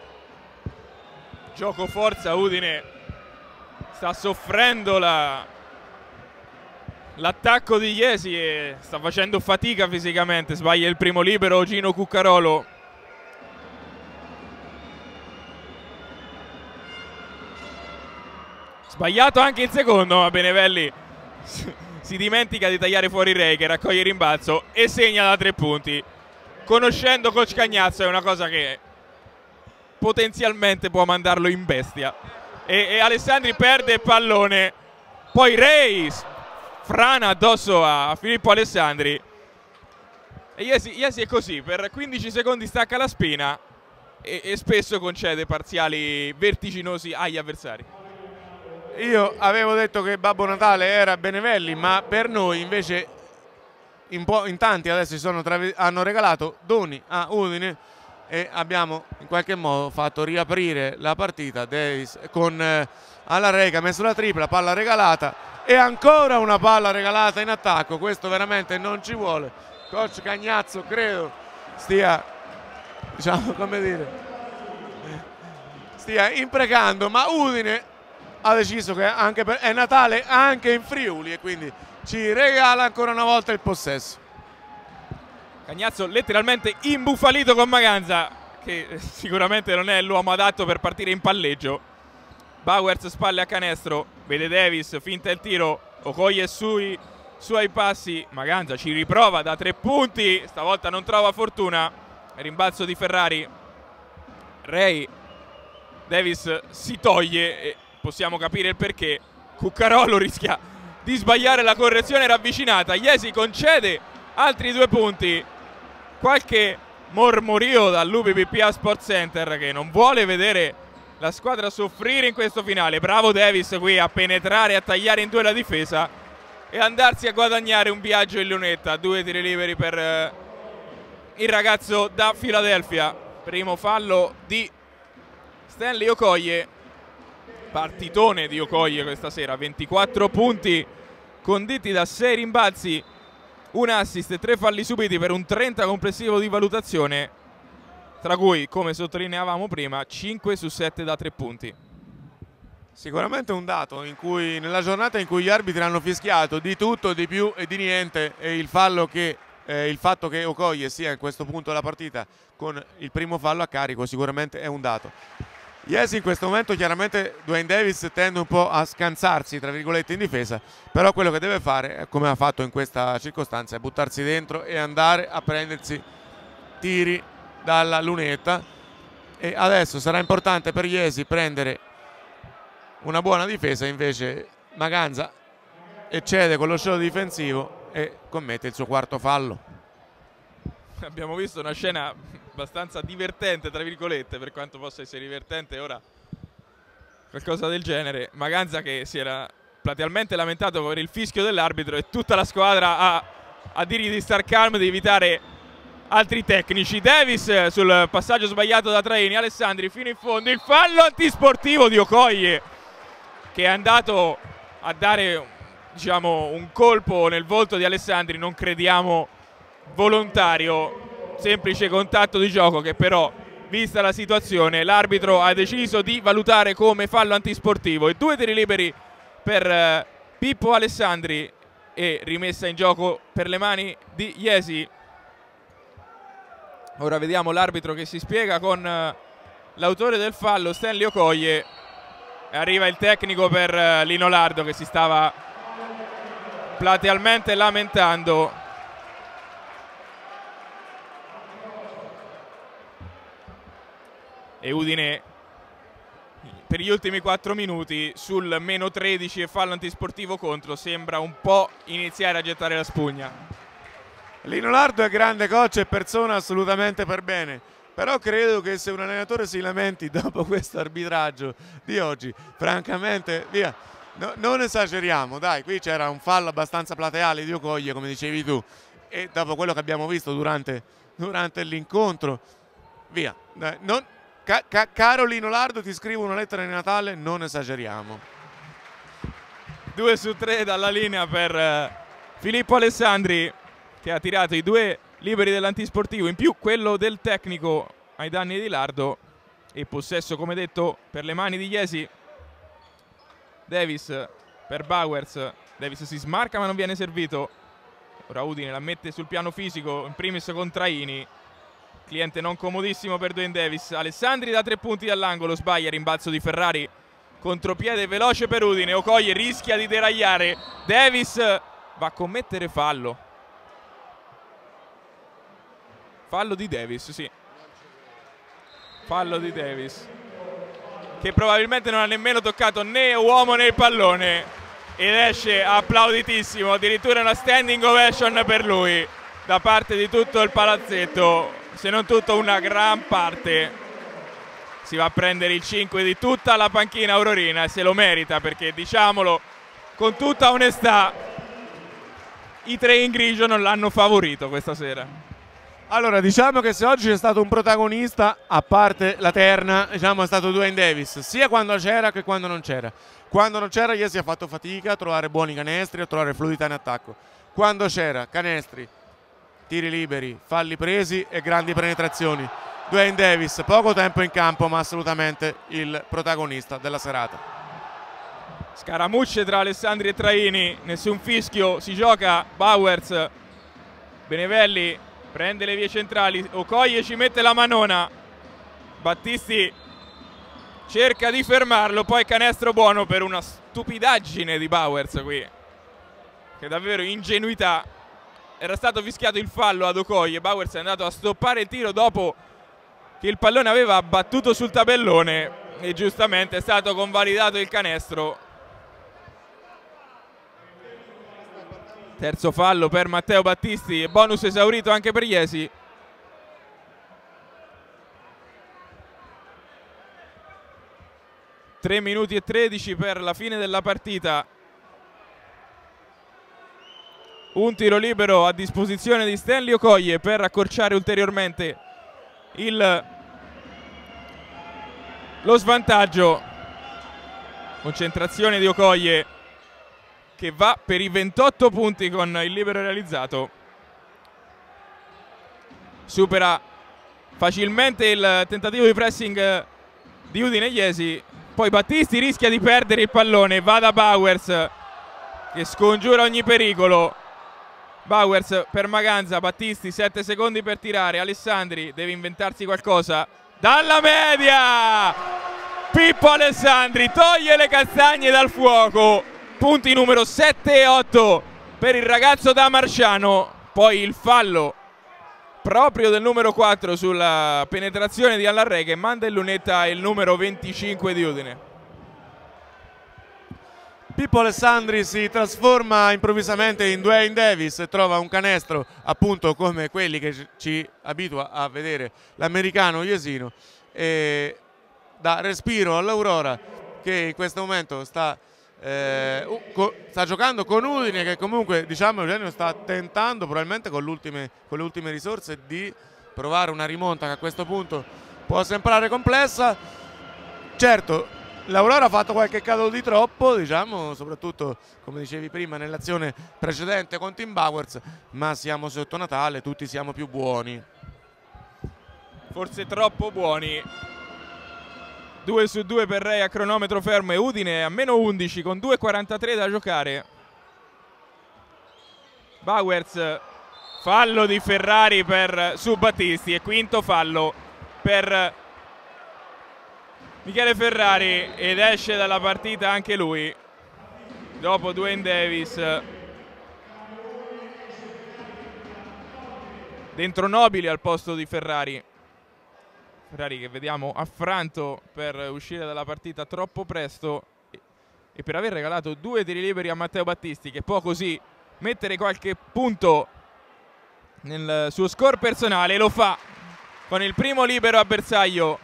Gioco forza, Udine sta soffrendo la... l'attacco di Jesi e sta facendo fatica fisicamente. Sbaglia il primo libero Gino Cuccarolo. Sbagliato anche il secondo, ma Benevelli si dimentica di tagliare fuori Ray che raccoglie il rimbalzo e segna da tre punti. Conoscendo coach Cagnazzo è una cosa che potenzialmente può mandarlo in bestia. E, e Alessandri perde il pallone, poi Ray frana addosso a Filippo Alessandri e Jesi, Jesi è così, per quindici secondi stacca la spina e, e spesso concede parziali vertiginosi agli avversari. Io avevo detto che Babbo Natale era Benevelli, ma per noi invece in, in tanti adesso si sono hanno regalato doni a Udine e abbiamo in qualche modo fatto riaprire la partita. Davis con eh, Allarei che ha messo la tripla, palla regalata e ancora una palla regalata in attacco. Questo veramente non ci vuole. Coach Cagnazzo credo stia, diciamo come dire, stia imprecando, ma Udine ha deciso che anche per, è Natale anche in Friuli e quindi ci regala ancora una volta il possesso. Cagnazzo letteralmente imbufalito con Maganza che sicuramente non è l'uomo adatto per partire in palleggio. Bowers spalle a canestro, vede Davis, finta il tiro, Okoye sui suoi passi, Maganza ci riprova da tre punti, stavolta non trova fortuna, rimbalzo di Ferrari, Ray, Davis si toglie e possiamo capire il perché. Cuccarolo rischia di sbagliare la correzione ravvicinata. Jesi concede altri due punti. Qualche mormorio dall'U P P P A Sport Center che non vuole vedere la squadra soffrire in questo finale. Bravo Davis qui a penetrare, a tagliare in due la difesa e andarsi a guadagnare un viaggio in lunetta. Due tiri liberi per eh, il ragazzo da Filadelfia. Primo fallo di Stanley Okoye. Partitone di Okoye questa sera, ventiquattro punti conditi da sei rimbalzi, un assist e tre falli subiti per un trenta complessivo di valutazione, tra cui, come sottolineavamo prima, cinque su sette da tre punti. Sicuramente un dato in cui, nella giornata in cui gli arbitri hanno fischiato di tutto, di più e di niente, e il, fallo che, eh, il fatto che Okoye sia in questo punto della partita con il primo fallo a carico sicuramente è un dato. Jesi in questo momento chiaramente Dwayne Davis tende un po' a scansarsi tra virgolette in difesa, però quello che deve fare, come ha fatto in questa circostanza, è buttarsi dentro e andare a prendersi tiri dalla lunetta. E adesso sarà importante per Jesi prendere una buona difesa, invece Maganza eccede con lo show difensivo e commette il suo quarto fallo. Abbiamo visto una scena abbastanza divertente tra virgolette, per quanto possa essere divertente ora qualcosa del genere. Maganza che si era platealmente lamentato per il fischio dell'arbitro e tutta la squadra a, a dirgli di star calmo, di evitare altri tecnici. Davis sul passaggio sbagliato da Traini, Alessandri fino in fondo, il fallo antisportivo di Okoye che è andato a dare, diciamo, un colpo nel volto di Alessandri, non crediamo volontario, semplice contatto di gioco che però, vista la situazione, l'arbitro ha deciso di valutare come fallo antisportivo. E due tiri liberi per eh, Pippo Alessandri e rimessa in gioco per le mani di Jesi. Ora vediamo l'arbitro che si spiega con uh, l'autore del fallo, Stanley Okoye. Arriva il tecnico per uh, Lino Lardo, che si stava platealmente lamentando. E Udine per gli ultimi quattro minuti sul meno tredici e fallo antisportivo contro sembra un po' iniziare a gettare la spugna. Lino Lardo è grande coach e persona assolutamente per bene, però credo che se un allenatore si lamenti dopo questo arbitraggio di oggi, francamente, via, no, non esageriamo, dai, qui c'era un fallo abbastanza plateale di Okoye, come dicevi tu, e dopo quello che abbiamo visto durante, durante l'incontro, via, dai, non... Ca ca caro Lino Lardo, ti scrivo una lettera di Natale, non esageriamo. due su tre dalla linea per uh, Filippo Alessandri, che ha tirato i due liberi dell'antisportivo, in più quello del tecnico ai danni di Lardo, e possesso, come detto, per le mani di Iesi. Davis per Bowers, Davis si smarca ma non viene servito. Ora Udine la mette sul piano fisico, in primis con Traini. Cliente non comodissimo per Dwayne Davis. Alessandri da tre punti dall'angolo, sbaglia, rimbalzo di Ferrari, contropiede veloce per Udine. Okoye rischia di deragliare, Davis va a commettere fallo. Fallo di Davis, sì. Fallo di Davis, che probabilmente non ha nemmeno toccato né uomo né il pallone, ed esce applauditissimo, addirittura una standing ovation per lui da parte di tutto il palazzetto, se non tutto una gran parte. Si va a prendere il cinque di tutta la panchina aurorina e se lo merita, perché diciamolo con tutta onestà, i tre in grigio non l'hanno favorito questa sera. Allora, diciamo che se oggi c'è stato un protagonista, a parte la terna, diciamo è stato Dwayne Davis, sia quando c'era che quando non c'era. Quando non c'era Iesi ha fatto fatica a trovare buoni canestri, a trovare fluidità in attacco. Quando c'era, canestri, tiri liberi, falli presi e grandi penetrazioni. Dwayne Davis, poco tempo in campo ma assolutamente il protagonista della serata. Scaramucce tra Alessandri e Traini, nessun fischio, si gioca. Bowers, Benevelli prende le vie centrali, Okoye ci mette la manona, Battisti cerca di fermarlo, poi canestro buono per una stupidaggine di Bowers qui, che davvero ingenuità. Era stato fischiato il fallo ad Okoye, Bowers è andato a stoppare il tiro dopo che il pallone aveva battuto sul tabellone e giustamente è stato convalidato il canestro. Terzo fallo per Matteo Battisti e bonus esaurito anche per Iesi. tre minuti e tredici per la fine della partita. Un tiro libero a disposizione di Stanley Okoye per accorciare ulteriormente il, lo svantaggio. Concentrazione di Okoye che va per i ventotto punti con il libero realizzato. Supera facilmente il tentativo di pressing di Udine Iesi. Poi Battisti rischia di perdere il pallone, va da Bowers che scongiura ogni pericolo. Bowers per Maganza, Battisti sette secondi per tirare, Alessandri deve inventarsi qualcosa dalla media. Pippo Alessandri toglie le castagne dal fuoco, punti numero sette e otto per il ragazzo da Marciano. Poi il fallo proprio del numero quattro sulla penetrazione di Allarre che manda in lunetta il numero venticinque di Udine. Pippo Alessandri si trasforma improvvisamente in Dwayne Davis e trova un canestro appunto come quelli che ci abitua a vedere l'americano iesino e dà respiro all'Aurora che in questo momento sta, eh, sta giocando con Udine, che comunque diciamo Eugenio sta tentando probabilmente con, con le ultime risorse di provare una rimonta che a questo punto può sembrare complessa. Certo, l'Aurora ha fatto qualche caso di troppo, diciamo, soprattutto come dicevi prima nell'azione precedente con Tim Bowers, ma siamo sotto Natale, tutti siamo più buoni. Forse troppo buoni. due su due per Rea a cronometro fermo e Udine a meno undici con due e quarantatré da giocare. Bowers fallo di Ferrari per, su Battisti, e quinto fallo per Michele Ferrari, ed esce dalla partita anche lui dopo Dwayne Davis. Dentro Nobili al posto di Ferrari. Ferrari che vediamo affranto per uscire dalla partita troppo presto e per aver regalato due tiri liberi a Matteo Battisti, che può così mettere qualche punto nel suo score personale. Lo fa con il primo libero a bersaglio.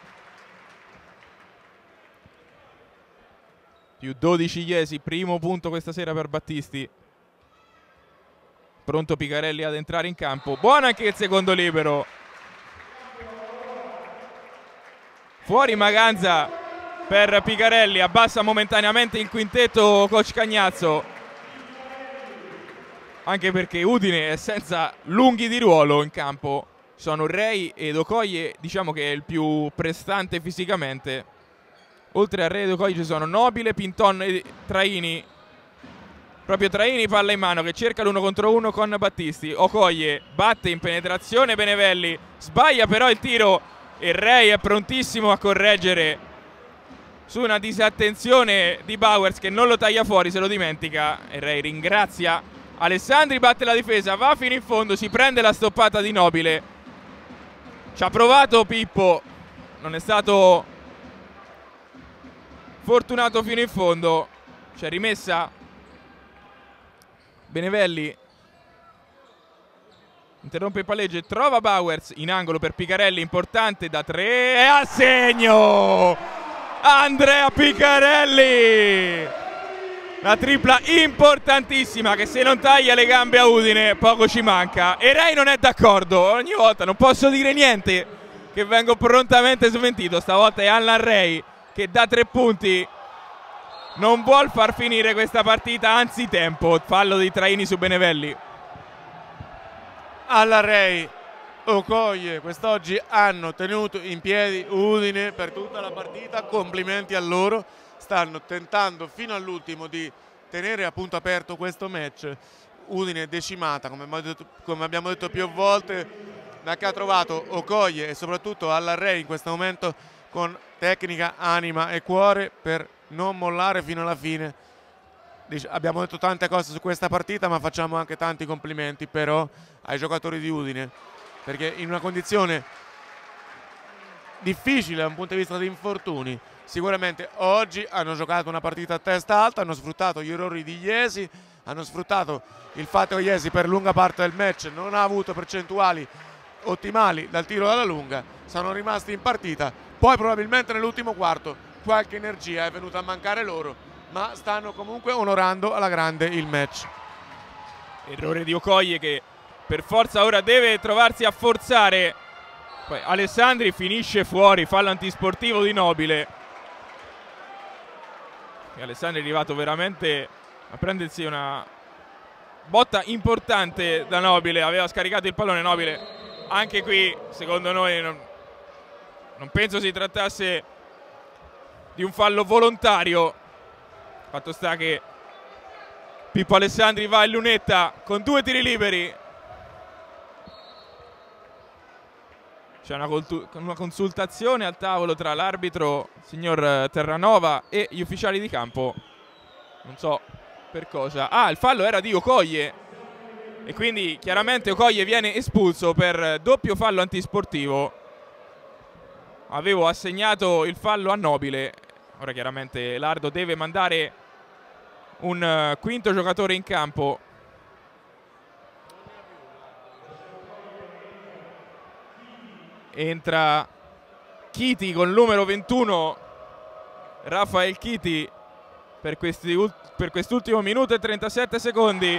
Più dodici Iesi, primo punto questa sera per Battisti. Pronto Picarelli ad entrare in campo. Buono anche il secondo libero. Fuori Maganza per Picarelli, abbassa momentaneamente il quintetto coach Cagnazzo, anche perché Udine è senza lunghi di ruolo in campo. Sono Rei ed Okoye, diciamo che è il più prestante fisicamente. Oltre a Rei ed Okoye ci sono Nobile, Pinton e Traini. Proprio Traini palla in mano che cerca l'uno contro uno con Battisti. Okoye batte in penetrazione Benevelli, sbaglia però il tiro e Rei è prontissimo a correggere su una disattenzione di Bowers che non lo taglia fuori, se lo dimentica, e Rei ringrazia Alessandri, batte la difesa, va fino in fondo, si prende la stoppata di Nobile. Ci ha provato Pippo, non è stato fortunato fino in fondo. C'è rimessa Benevelli, interrompe il palleggio e trova Bowers in angolo per Picarelli, importante da tre e a segno Andrea Picarelli, la tripla importantissima che se non taglia le gambe a Udine poco ci manca. E Rei non è d'accordo, ogni volta non posso dire niente che vengo prontamente smentito. Stavolta è Allan Rei che da tre punti non vuol far finire questa partita, anzi tempo. Fallo di Traini su Benevelli. Allan Rei, Okoye quest'oggi hanno tenuto in piedi Udine per tutta la partita, complimenti a loro, stanno tentando fino all'ultimo di tenere a punto aperto questo match. Udine è decimata, come abbiamo detto, come abbiamo detto più volte, da che ha trovato Okoye e soprattutto Allan Rei in questo momento con tecnica, anima e cuore per non mollare fino alla fine. Dice, abbiamo detto tante cose su questa partita, ma facciamo anche tanti complimenti però ai giocatori di Udine, perché in una condizione difficile da un punto di vista di infortuni, sicuramente oggi hanno giocato una partita a testa alta, hanno sfruttato gli errori di Iesi, hanno sfruttato il fatto che Iesi per lunga parte del match non ha avuto percentuali ottimali dal tiro dalla lunga, sono rimasti in partita, poi probabilmente nell'ultimo quarto qualche energia è venuta a mancare loro, ma stanno comunque onorando alla grande il match. Errore di Okoye che per forza ora deve trovarsi a forzare. Poi Alessandri finisce fuori, fallo antisportivo di Nobile. E Alessandri è arrivato veramente a prendersi una botta importante da Nobile, aveva scaricato il pallone Nobile. Anche qui secondo noi non, non penso si trattasse di un fallo volontario. Fatto sta che Pippo Alessandri va in lunetta con due tiri liberi. C'è una, una consultazione al tavolo tra l'arbitro, signor Terranova, e gli ufficiali di campo. Non so per cosa. Ah, il fallo era di Okoye. E quindi chiaramente Okoye viene espulso per doppio fallo antisportivo. Avevo assegnato il fallo a Nobile. Ora chiaramente Lardo deve mandare un uh, quinto giocatore in campo. Entra Chiti con il numero ventuno, Rafael Chiti, per, questi, per quest'ultimo minuto e trentasette secondi.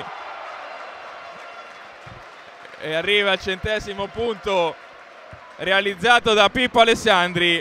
E arriva al centesimo punto realizzato da Pippo Alessandri.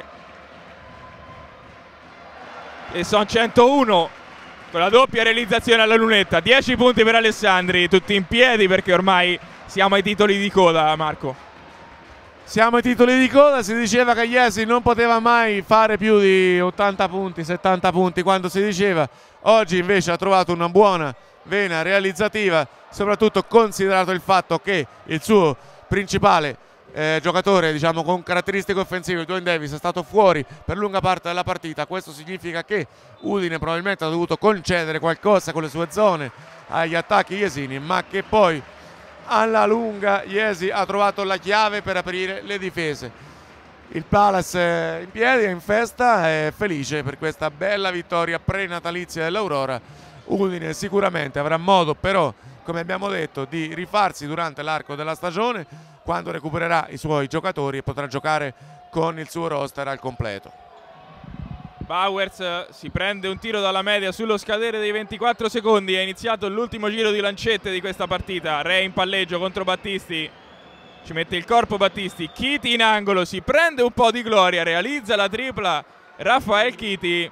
E sono centouno con la doppia realizzazione alla lunetta. dieci punti per Alessandri, tutti in piedi perché ormai siamo ai titoli di coda, Marco. Siamo ai titoli di coda. Si diceva che Iesi non poteva mai fare più di ottanta punti, settanta punti quando si diceva. Oggi invece ha trovato una buona vena realizzativa, soprattutto considerato il fatto che il suo principale eh, giocatore, diciamo, con caratteristiche offensive, Dwayne Davis, è stato fuori per lunga parte della partita. Questo significa che Udine probabilmente ha dovuto concedere qualcosa con le sue zone agli attacchi iesini, ma che poi alla lunga Iesi ha trovato la chiave per aprire le difese. Il Palace è in piedi, è in festa, è felice per questa bella vittoria pre-natalizia dell'Aurora. Udine sicuramente avrà modo però, come abbiamo detto, di rifarsi durante l'arco della stagione, quando recupererà i suoi giocatori e potrà giocare con il suo roster al completo. Bowers si prende un tiro dalla media sullo scadere dei ventiquattro secondi. È iniziato l'ultimo giro di lancette di questa partita. Re in palleggio contro Battisti, ci mette il corpo Battisti. Chiti in angolo, si prende un po' di gloria, realizza la tripla Rafael Chiti.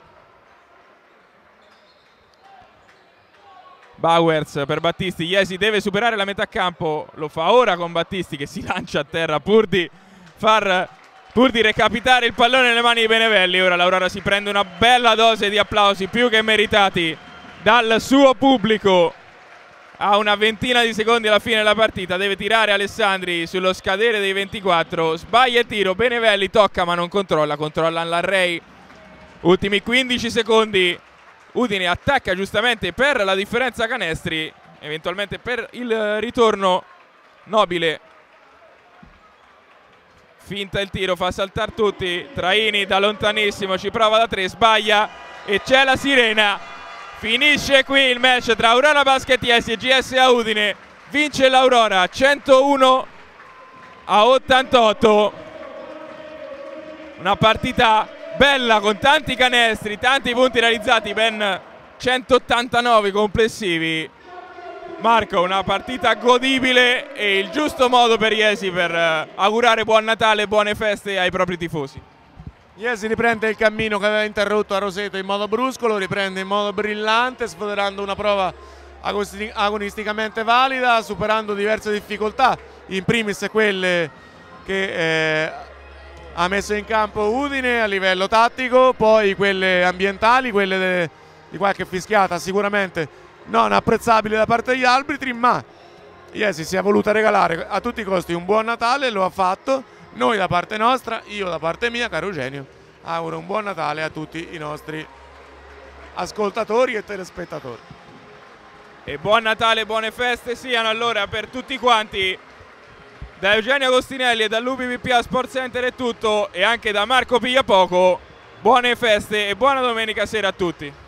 Bowers per Battisti. Iesi deve superare la metà campo, lo fa ora con Battisti che si lancia a terra pur di far pur di recapitare il pallone nelle mani di Benevelli. Ora l'Aurora si prende una bella dose di applausi più che meritati dal suo pubblico. A una ventina di secondi alla fine della partita deve tirare Alessandri sullo scadere dei ventiquattro, sbaglia il tiro, Benevelli tocca ma non controlla, controlla Larrey. Ultimi quindici secondi, Udine attacca giustamente per la differenza canestri, eventualmente per il ritorno Nobile. Finta il tiro, fa saltare tutti, Traini da lontanissimo ci prova da tre, sbaglia e c'è la sirena. Finisce qui il match tra Aurora Basket Iesi e G S A Udine. Vince l'Aurora centouno a ottantotto. Una partita bella con tanti canestri, tanti punti realizzati, ben centottantanove complessivi. Marco, una partita godibile e il giusto modo per Iesi per uh, augurare buon Natale e buone feste ai propri tifosi. Iesi riprende il cammino che aveva interrotto a Roseto in modo brusco, lo riprende in modo brillante, sfoderando una prova agonisticamente valida, superando diverse difficoltà, in primis quelle che eh, ha messo in campo Udine a livello tattico, poi quelle ambientali, quelle de, di qualche fischiata sicuramente non apprezzabile da parte degli arbitri, ma Iesi si è voluta regalare a tutti i costi un buon Natale, lo ha fatto. Noi da parte nostra, io da parte mia, caro Eugenio, auguro un buon Natale a tutti i nostri ascoltatori e telespettatori. E buon Natale e buone feste siano allora per tutti quanti. Da Eugenio Agostinelli e dall'U P V P A Sport Center è tutto, e anche da Marco Pigliapoco. Buone feste e buona domenica sera a tutti.